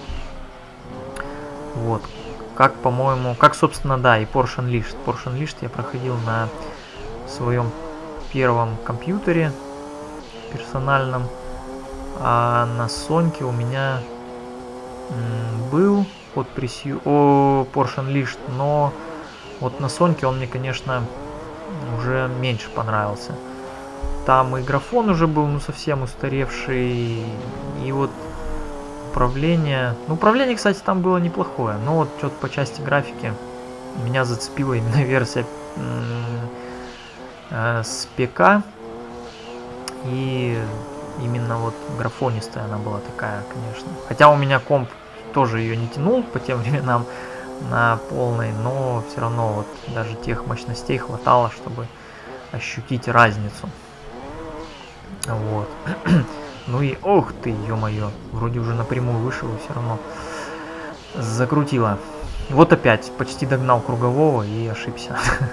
Вот. Как, по-моему, как, собственно, да, и Porsche Unleashed. Porsche Unleashed я проходил на своем первом компьютере персональном. А на Соньке у меня м, был Hot Pursuit, о, Porsche Unleashed, но вот на Соньке он мне, конечно, уже меньше понравился. Там и графон уже был, ну, совсем устаревший, и вот управление, ну, управление, кстати, там было неплохое, но вот что-то по части графики меня зацепила именно версия э, с ПК, и именно вот графонистая она была такая, конечно. Хотя у меня комп тоже ее не тянул по тем временам на полной, но все равно вот даже тех мощностей хватало, чтобы ощутить разницу. Вот. Ну и ох ты, ё-моё, вроде уже напрямую вышел и все равно закрутило. Вот опять почти догнал кругового и ошибся.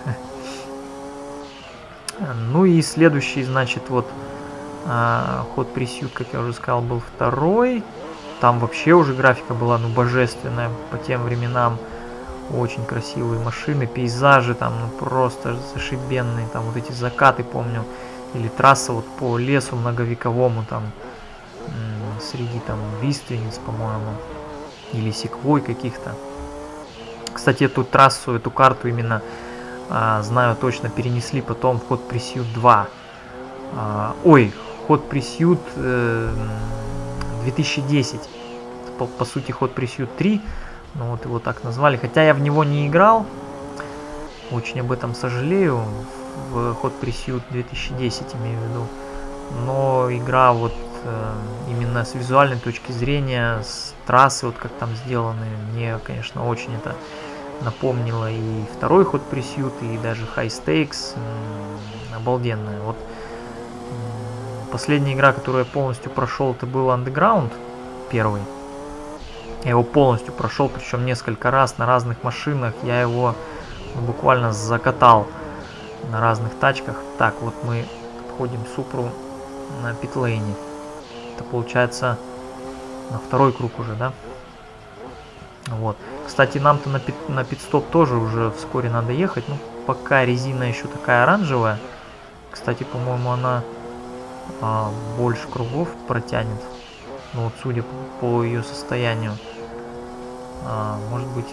Ну и следующий, значит, вот Hot Pursuit, как я уже сказал, был второй. Там вообще уже графика была, ну, божественная по тем временам. Очень красивые машины, пейзажи там, ну, просто зашибенные. Там вот эти закаты, помню. Или трасса вот по лесу многовековому, там, среди там лиственниц, по-моему. Или секвой каких-то. Кстати, эту трассу, эту карту именно, а, знаю точно, перенесли потом в Hot Pursuit два. А, ой, Hot Pursuit э, две тысячи десять. По, по сути, Hot Pursuit три. Ну вот его так назвали. Хотя я в него не играл. Очень об этом сожалею. В Hot Pursuit две тысячи десять имею в виду. Но игра вот э, именно с визуальной точки зрения, с трассы, вот как там сделаны, мне, конечно, очень это напомнило и второй Hot Pursuit, и даже High Stakes. М-м, обалденная. Вот м-м, последняя игра, которую я полностью прошел, это был Underground первый. Я его полностью прошел, причем несколько раз на разных машинах. Я его буквально закатал. на разных тачках. Так, вот мы обходим Супру на питлейне. Это получается на второй круг уже, да? Вот. Кстати, нам-то на, пит, на пит-стоп тоже уже вскоре надо ехать. Ну, пока резина еще такая оранжевая. Кстати, по-моему, она а, больше кругов протянет. Ну, вот судя по, по ее состоянию. А, может быть...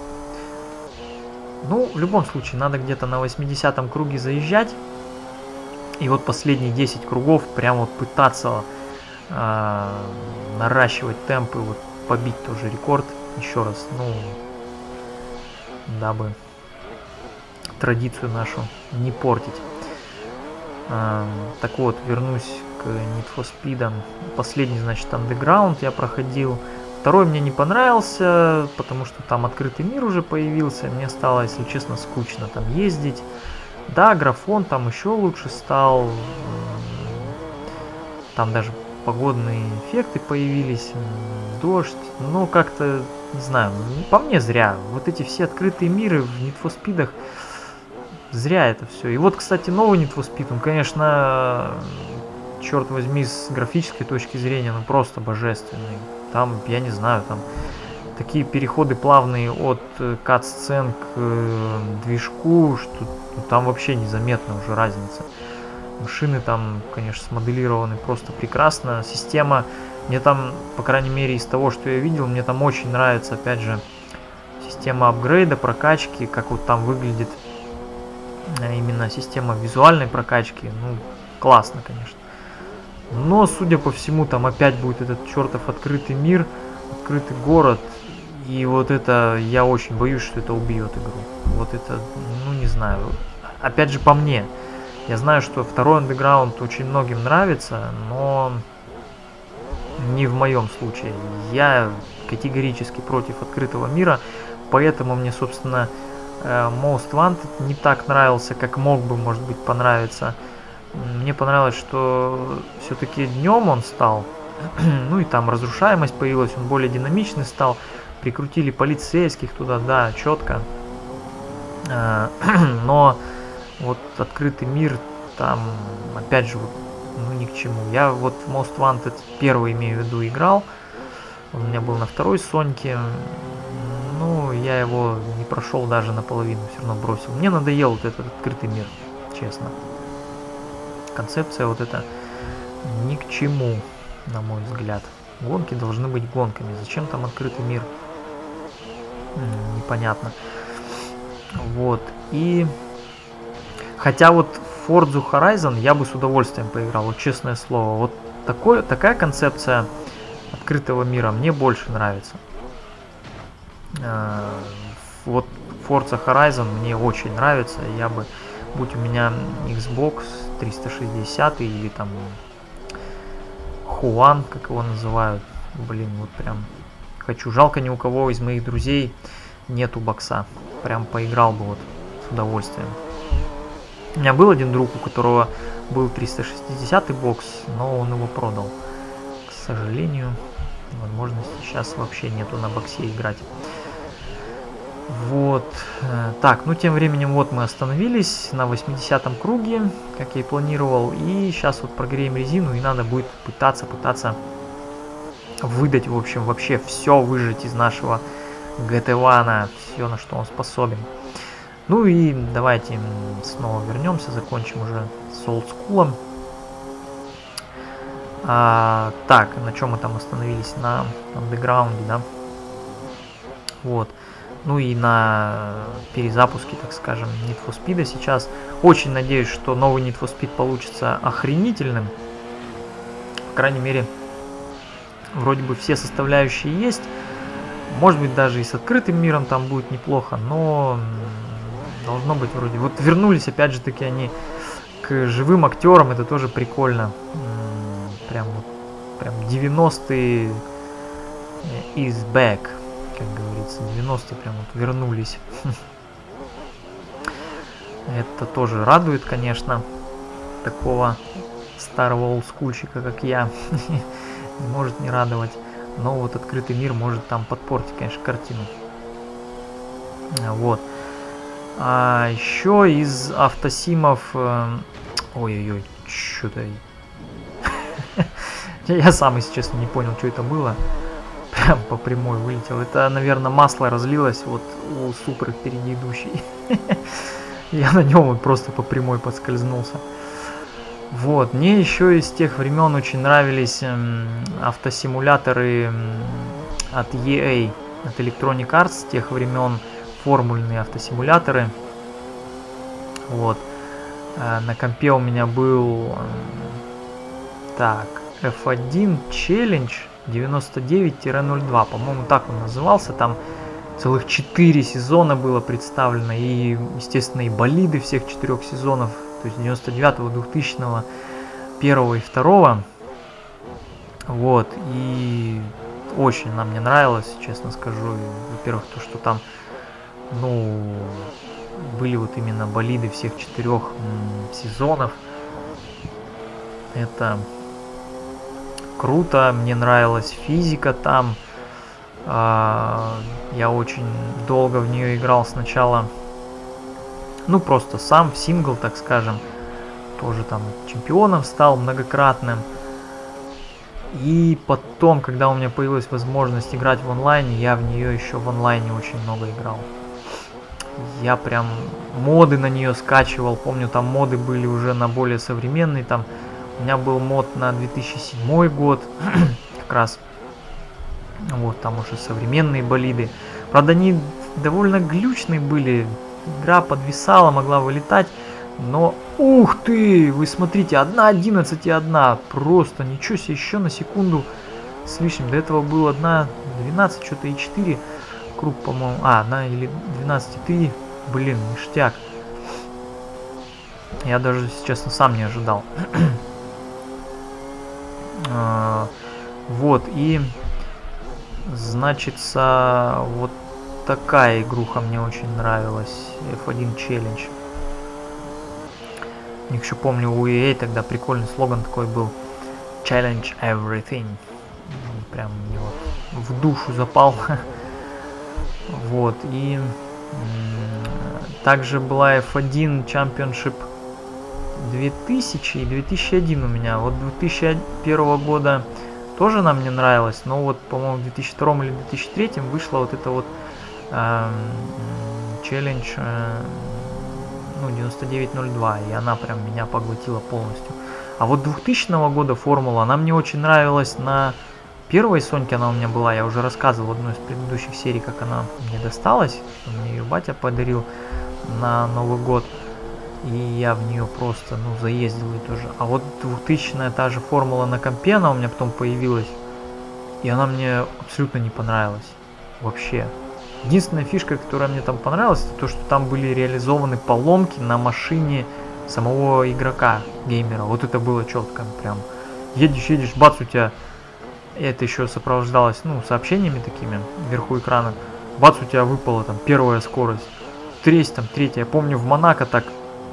Ну, в любом случае, надо где-то на восьмидесятом круге заезжать. И вот последние десять кругов прям вот пытаться э, наращивать темпы, вот побить тоже рекорд. Еще раз, ну, дабы традицию нашу не портить. Э, так вот, вернусь к Need for Speed. Последний, значит, Underground я проходил. Второй мне не понравился, потому что там открытый мир уже появился. Мне стало, если честно, скучно там ездить. Да, графон там еще лучше стал. Там даже погодные эффекты появились. Дождь. Но как-то, не знаю, по мне зря. Вот эти все открытые миры в Need for Speed'ах, зря это все. И вот, кстати, новый Need for Speed, он, конечно, черт возьми, с графической точки зрения, ну просто божественный. Там, я не знаю, там такие переходы плавные от кат-сцен к э, движку, что ну, там вообще незаметна уже разница. Машины там, конечно, смоделированы просто прекрасно. Система, мне там, по крайней мере, из того, что я видел, мне там очень нравится, опять же, система апгрейда, прокачки, как вот там выглядит именно система визуальной прокачки. Ну, классно, конечно. Но, судя по всему, там опять будет этот чертов открытый мир, открытый город. И вот это, я очень боюсь, что это убьет игру. Вот это, ну не знаю. Опять же, по мне. Я знаю, что второй Underground очень многим нравится, но не в моем случае. Я категорически против открытого мира, поэтому мне, собственно, Most Wanted не так нравился, как мог бы, может быть, понравиться. Мне понравилось, что все-таки днем он стал, ну и там разрушаемость появилась, он более динамичный стал, прикрутили полицейских туда, да, четко. Но вот открытый мир, там, опять же, вот, ну ни к чему. Я вот в Most Wanted первый, имею в виду, играл, он у меня был на второй Соньке, ну, я его не прошел даже наполовину, все равно бросил. Мне надоел вот этот открытый мир, честно. Концепция вот эта ни к чему, на мой взгляд. Гонки должны быть гонками. Зачем там открытый мир? М-м, непонятно. Вот. И хотя вот Forza Horizon я бы с удовольствием поиграл, вот честное слово. Вот такое, такая концепция открытого мира мне больше нравится. Э-э- вот Forza Horizon мне очень нравится. Я бы, будь у меня Xbox триста шестьдесят или там Хуан, как его называют, блин, вот прям хочу. Жалко, ни у кого из моих друзей нету бокса. Прям поиграл бы вот с удовольствием. У меня был один друг, у которого был триста шестидесятый бокс, но он его продал. К сожалению, возможности сейчас вообще нету на боксе играть. Вот. Так, ну тем временем вот мы остановились на восьмидесятом круге, как я и планировал. И сейчас вот прогреем резину, и надо будет пытаться, пытаться выдать, в общем, вообще все выжать из нашего джи ти один, все, на что он способен. Ну и давайте снова вернемся, закончим уже с олдскулом. А, так, на чем мы там остановились? На андеграунде, да? Вот. Ну и на перезапуске, так скажем, Need for Speed сейчас. Очень надеюсь, что новый Need for Speed получится охренительным. По крайней мере, вроде бы все составляющие есть. Может быть, даже и с открытым миром там будет неплохо, но должно быть вроде. Вот вернулись, опять же таки, они к живым актерам, это тоже прикольно. Прям вот, прям девяностые is back. Как говорится, девяностые прям вот вернулись. Это тоже радует, конечно, такого старого олдскульщика, как я. Не может не радовать. Но вот открытый мир может там подпортить, конечно, картину. Вот. А еще из автосимов... Э, ой-ой-ой, что-то... Я сам, если честно, не понял, что это было. Прям по прямой вылетел. Это, наверное, масло разлилось вот у Супры впереди идущей. Я на нем вот просто по прямой подскользнулся. Вот. Мне еще из тех времен очень нравились эм, автосимуляторы эм, от и эй, от Electronic Arts, с тех времен формульные автосимуляторы. Вот. Э, на компе у меня был э, так, эф один Challenge девяносто девять ноль два, по-моему, так он назывался. Там целых четыре сезона было представлено, и, естественно, и болиды всех четырех сезонов, то есть девяносто девятого, двухтысячного, первого и второго. Вот, и очень она мне нравилась, честно скажу. Во-первых, то, что там, ну, были вот именно болиды всех четырех сезонов. Это круто, мне нравилась физика там. А, я очень долго в нее играл сначала, ну, просто сам, в сингл, так скажем. Тоже там чемпионом стал многократным. И потом, когда у меня появилась возможность играть в онлайне, я в нее еще в онлайне очень много играл. Я прям моды на нее скачивал. Помню, там моды были уже на более современный. Там у меня был мод на две тысячи седьмой год. Как раз. Вот, там уже современные болиды. Правда, они довольно глючные были. Игра подвисала, могла вылетать. Но, ух ты, вы смотрите, одна одиннадцать и одна. Просто ничего себе, еще на секунду с лишним. До этого было одна двенадцать, что-то и четыре. Круг, по-моему. А, одна или двенадцать и три. Блин, ништяк. Я даже, если честно, сам не ожидал. Вот, и значится, вот такая игруха мне очень нравилась. эф один Challenge. У них еще, помню, у и эй тогда прикольный слоган такой был: Challenge Everything. Прям мне вот в душу запал. Вот, и также была эф один Championship две тысячи и две тысячи один у меня. Вот две тысячи первого года тоже она мне нравилась, но вот, по-моему, в две тысячи втором или две тысячи третьем вышла вот эта вот Challenge э, ну, девяносто девять ноль два, и она прям меня поглотила полностью. А вот двухтысячного года формула, она мне очень нравилась на первой Соньке, она у меня была, я уже рассказывал в одной из предыдущих серий, как она мне досталась, мне ее батя подарил на Новый год, и я в нее просто, ну, заездил и тоже. А вот двухтысячная та же формула на компе, она у меня потом появилась, и она мне абсолютно не понравилась вообще. Единственная фишка, которая мне там понравилась, это то, что там были реализованы поломки на машине самого игрока, геймера. Вот это было четко, прям едешь, едешь, бац, у тебя, это еще сопровождалось, ну, сообщениями такими вверху экрана, бац, у тебя выпала там первая скорость, третья, там третья. Я помню, в Монако так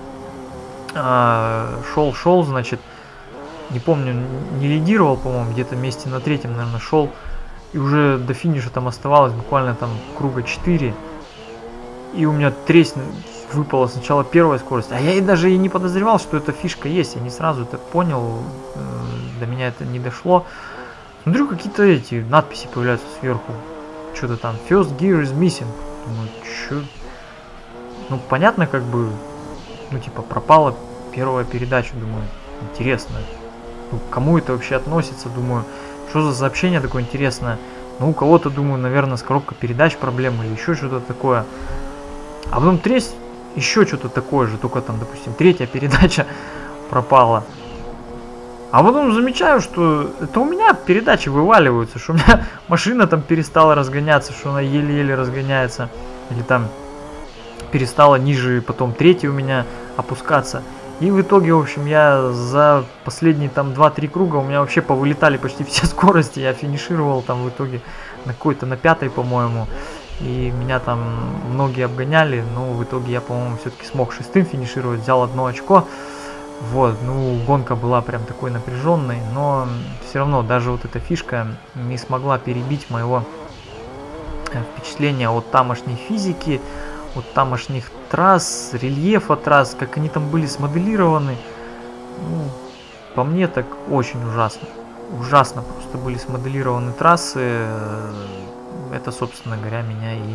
шел, шел, значит, не помню, не лидировал, по-моему, где-то вместе на третьем, наверное, шел. И уже до финиша там оставалось буквально там круга четыре. И у меня тресн выпала сначала первая скорость. А я и даже и не подозревал, что эта фишка есть. Я не сразу это понял. До меня это не дошло. Смотрю, какие-то эти надписи появляются сверху. Что-то там. First gear is missing. Думаю, что? Ну, понятно, как бы. Ну, типа, пропала первая передача. Думаю, интересно. Ну, к кому это вообще относится? Думаю, что за сообщение такое интересное? Ну, у кого-то, думаю, наверное, с коробкой передач проблемы или еще что-то такое. А потом тресь, еще что-то такое же, только там, допустим, третья передача пропала. А потом замечаю, что это у меня передачи вываливаются, что у меня машина там перестала разгоняться, что она еле-еле разгоняется. Или там перестала ниже, потом третья у меня опускаться. И в итоге, в общем, я за последние там два-три круга у меня вообще повылетали почти все скорости. Я финишировал там в итоге на какой-то, на пятой, по-моему. И меня там многие обгоняли, но в итоге я, по-моему, все-таки смог шестым финишировать, взял одно очко. Вот, ну, гонка была прям такой напряженной, но все равно даже вот эта фишка не смогла перебить моего впечатления от тамошней физики, вот тамошних трасс, рельефа трасс, как они там были смоделированы. Ну, по мне так очень ужасно. Ужасно просто были смоделированы трассы. Это, собственно говоря, меня и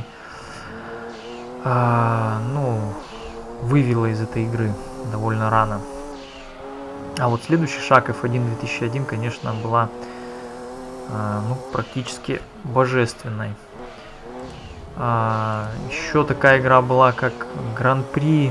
а, ну, вывело из этой игры довольно рано. А вот следующий шаг эф один две тысячи один, конечно, была а, ну, практически божественной. А, еще такая игра была, как Гран-при,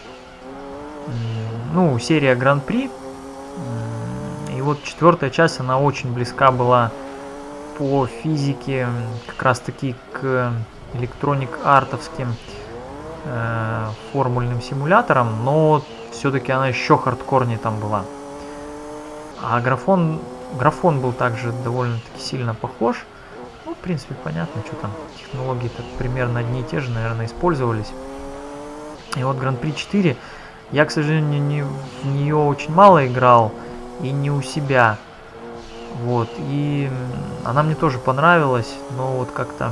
ну, серия Гран-при. И вот четвертая часть, она очень близка была по физике как раз таки к Electronic Arts'овским э, формульным симуляторам, но все-таки она еще хардкорнее там была. А графон, графон был также довольно-таки сильно похож. Ну, в принципе, понятно, что там технологии-то примерно одни и те же, наверное, использовались. И вот Гран-при четыре, я, к сожалению, не, в нее очень мало играл, и не у себя. Вот, и она мне тоже понравилась, но вот как-то,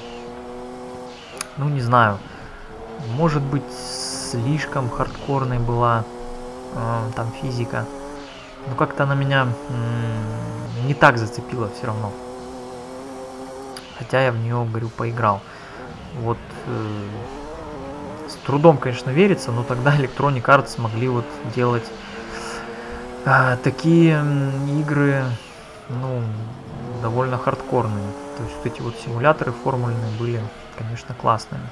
ну, не знаю, может быть, слишком хардкорной была э, там физика. Но как-то она меня м, не так зацепила все равно. Хотя я в нее, говорю, поиграл. Вот э, с трудом, конечно, верится, но тогда Electronic Arts смогли вот делать э, такие э, игры, ну, довольно хардкорные. То есть вот эти вот симуляторы формульные были, конечно, классными.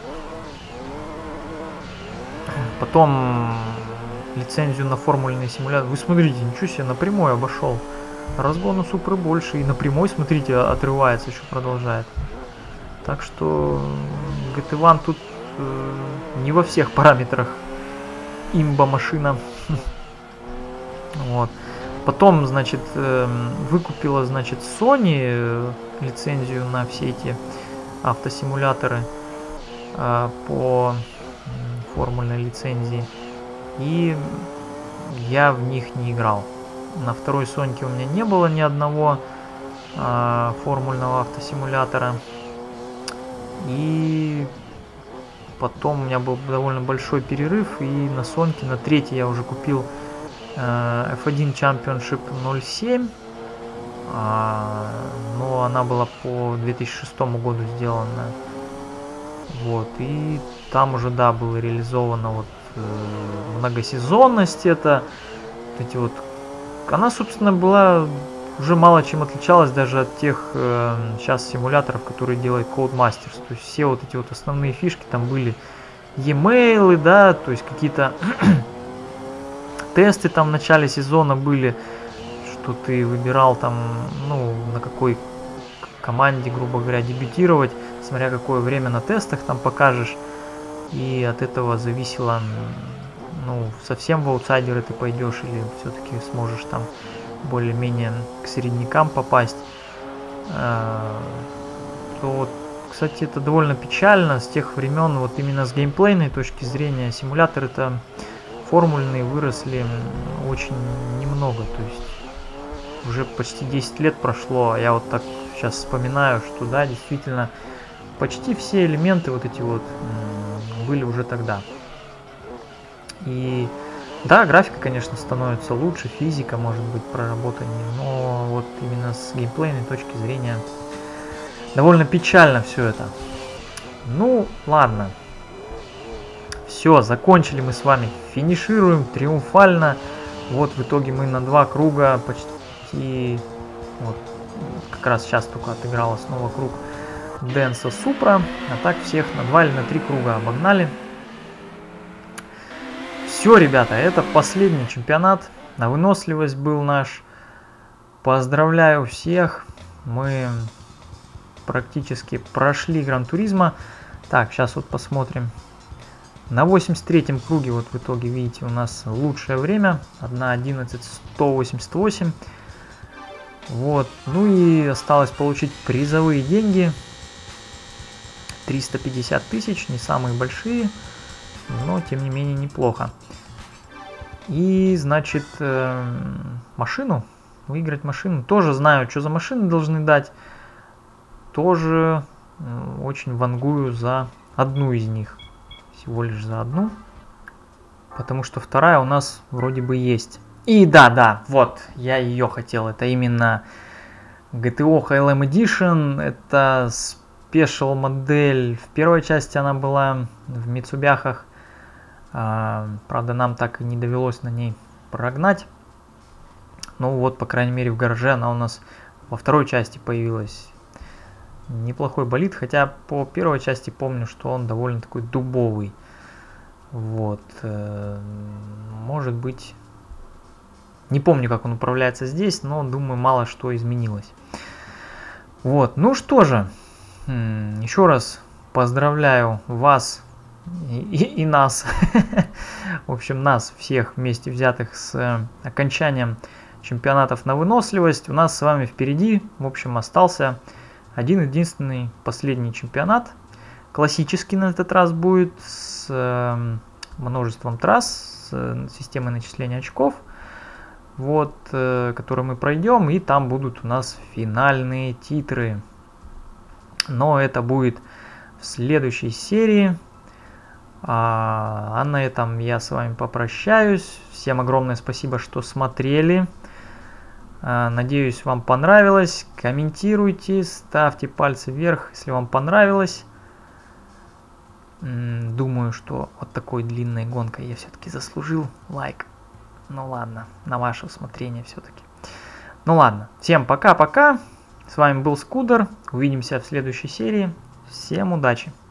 Потом лицензию на формульные симуляторы. Вы смотрите, ничего себе, на прямой обошел. Разгон у Супры больше, и на прямой, смотрите, отрывается, еще продолжает. Так что джи ти один тут э, не во всех параметрах имба машина. Вот. Потом, значит, э, выкупила, значит, Sony э, лицензию на все эти автосимуляторы э, по э, формульной лицензии. И я в них не играл. На второй Соньке у меня не было ни одного э, формульного автосимулятора. И потом у меня был довольно большой перерыв. И на Соньке, на третьей я уже купил э, эф один Championship ноль семь. Э, но она была по две тысячи шестому году сделана. Вот. И там уже, да, было реализовано вот многосезонность, это вот эти вот, она, собственно, была уже мало чем отличалась даже от тех э, сейчас симуляторов, которые делает Codemasters. То есть все вот эти вот основные фишки там были, e-mail, да, то есть какие-то тесты там в начале сезона были, что ты выбирал там, ну, на какой команде, грубо говоря, дебютировать, смотря какое время на тестах там покажешь. И от этого зависело, ну, совсем в аутсайдеры ты пойдешь или все-таки сможешь там более-менее к середнякам попасть. То вот, кстати, это довольно печально с тех времен, вот именно с геймплейной точки зрения, симуляторы-то формульные выросли очень немного, то есть уже почти десять лет прошло, а я вот так сейчас вспоминаю, что да, действительно, почти все элементы вот эти вот были уже тогда. И да, графика, конечно, становится лучше, физика может быть проработаннее, но вот именно с геймплейной точки зрения довольно печально все это. Ну, ладно. Все, закончили мы с вами. Финишируем триумфально. Вот в итоге мы на два круга почти... Вот, как раз сейчас только отыграла снова круг Денса Супра, а так всех на два или на три круга обогнали. Все, ребята, это последний чемпионат. На выносливость был наш. Поздравляю всех. Мы практически прошли Гран-туризмо. Так, сейчас вот посмотрим. На восемьдесят третьем круге, вот в итоге, видите, у нас лучшее время. одна одиннадцать сто восемьдесят восемь. Вот, ну и осталось получить призовые деньги. триста пятьдесят тысяч, не самые большие, но тем не менее неплохо. И, значит, э, машину, выиграть машину. Тоже знаю, что за машины должны дать. Тоже э, очень вангую за одну из них. Всего лишь за одну. Потому что вторая у нас вроде бы есть. И да, да, вот, я ее хотел. Это именно джи ти о High Lam Edition. Это спешл модель. В первой части она была в Митсубяхах. А, правда, нам так и не довелось на ней прогнать. Ну вот, по крайней мере, в гараже она у нас во второй части появилась. Неплохой болид, хотя по первой части помню, что он довольно такой дубовый. Вот. Может быть... Не помню, как он управляется здесь, но думаю, мало что изменилось. Вот. Ну что же. Еще раз поздравляю вас и, и, и нас. В общем, нас всех вместе взятых с окончанием чемпионатов на выносливость. У нас с вами впереди, в общем, остался один единственный последний чемпионат. Классический на этот раз будет с э, множеством трасс, с э, системой начисления очков, вот, э, который мы пройдем, и там будут у нас финальные титры. Но это будет в следующей серии. А, а на этом я с вами попрощаюсь. Всем огромное спасибо, что смотрели. Надеюсь, вам понравилось. Комментируйте, ставьте пальцы вверх, если вам понравилось. Думаю, что вот такой длинной гонкой я все-таки заслужил лайк. Ну ладно, на ваше усмотрение все-таки. Ну ладно, всем пока-пока. С вами был Скудер. Увидимся в следующей серии. Всем удачи!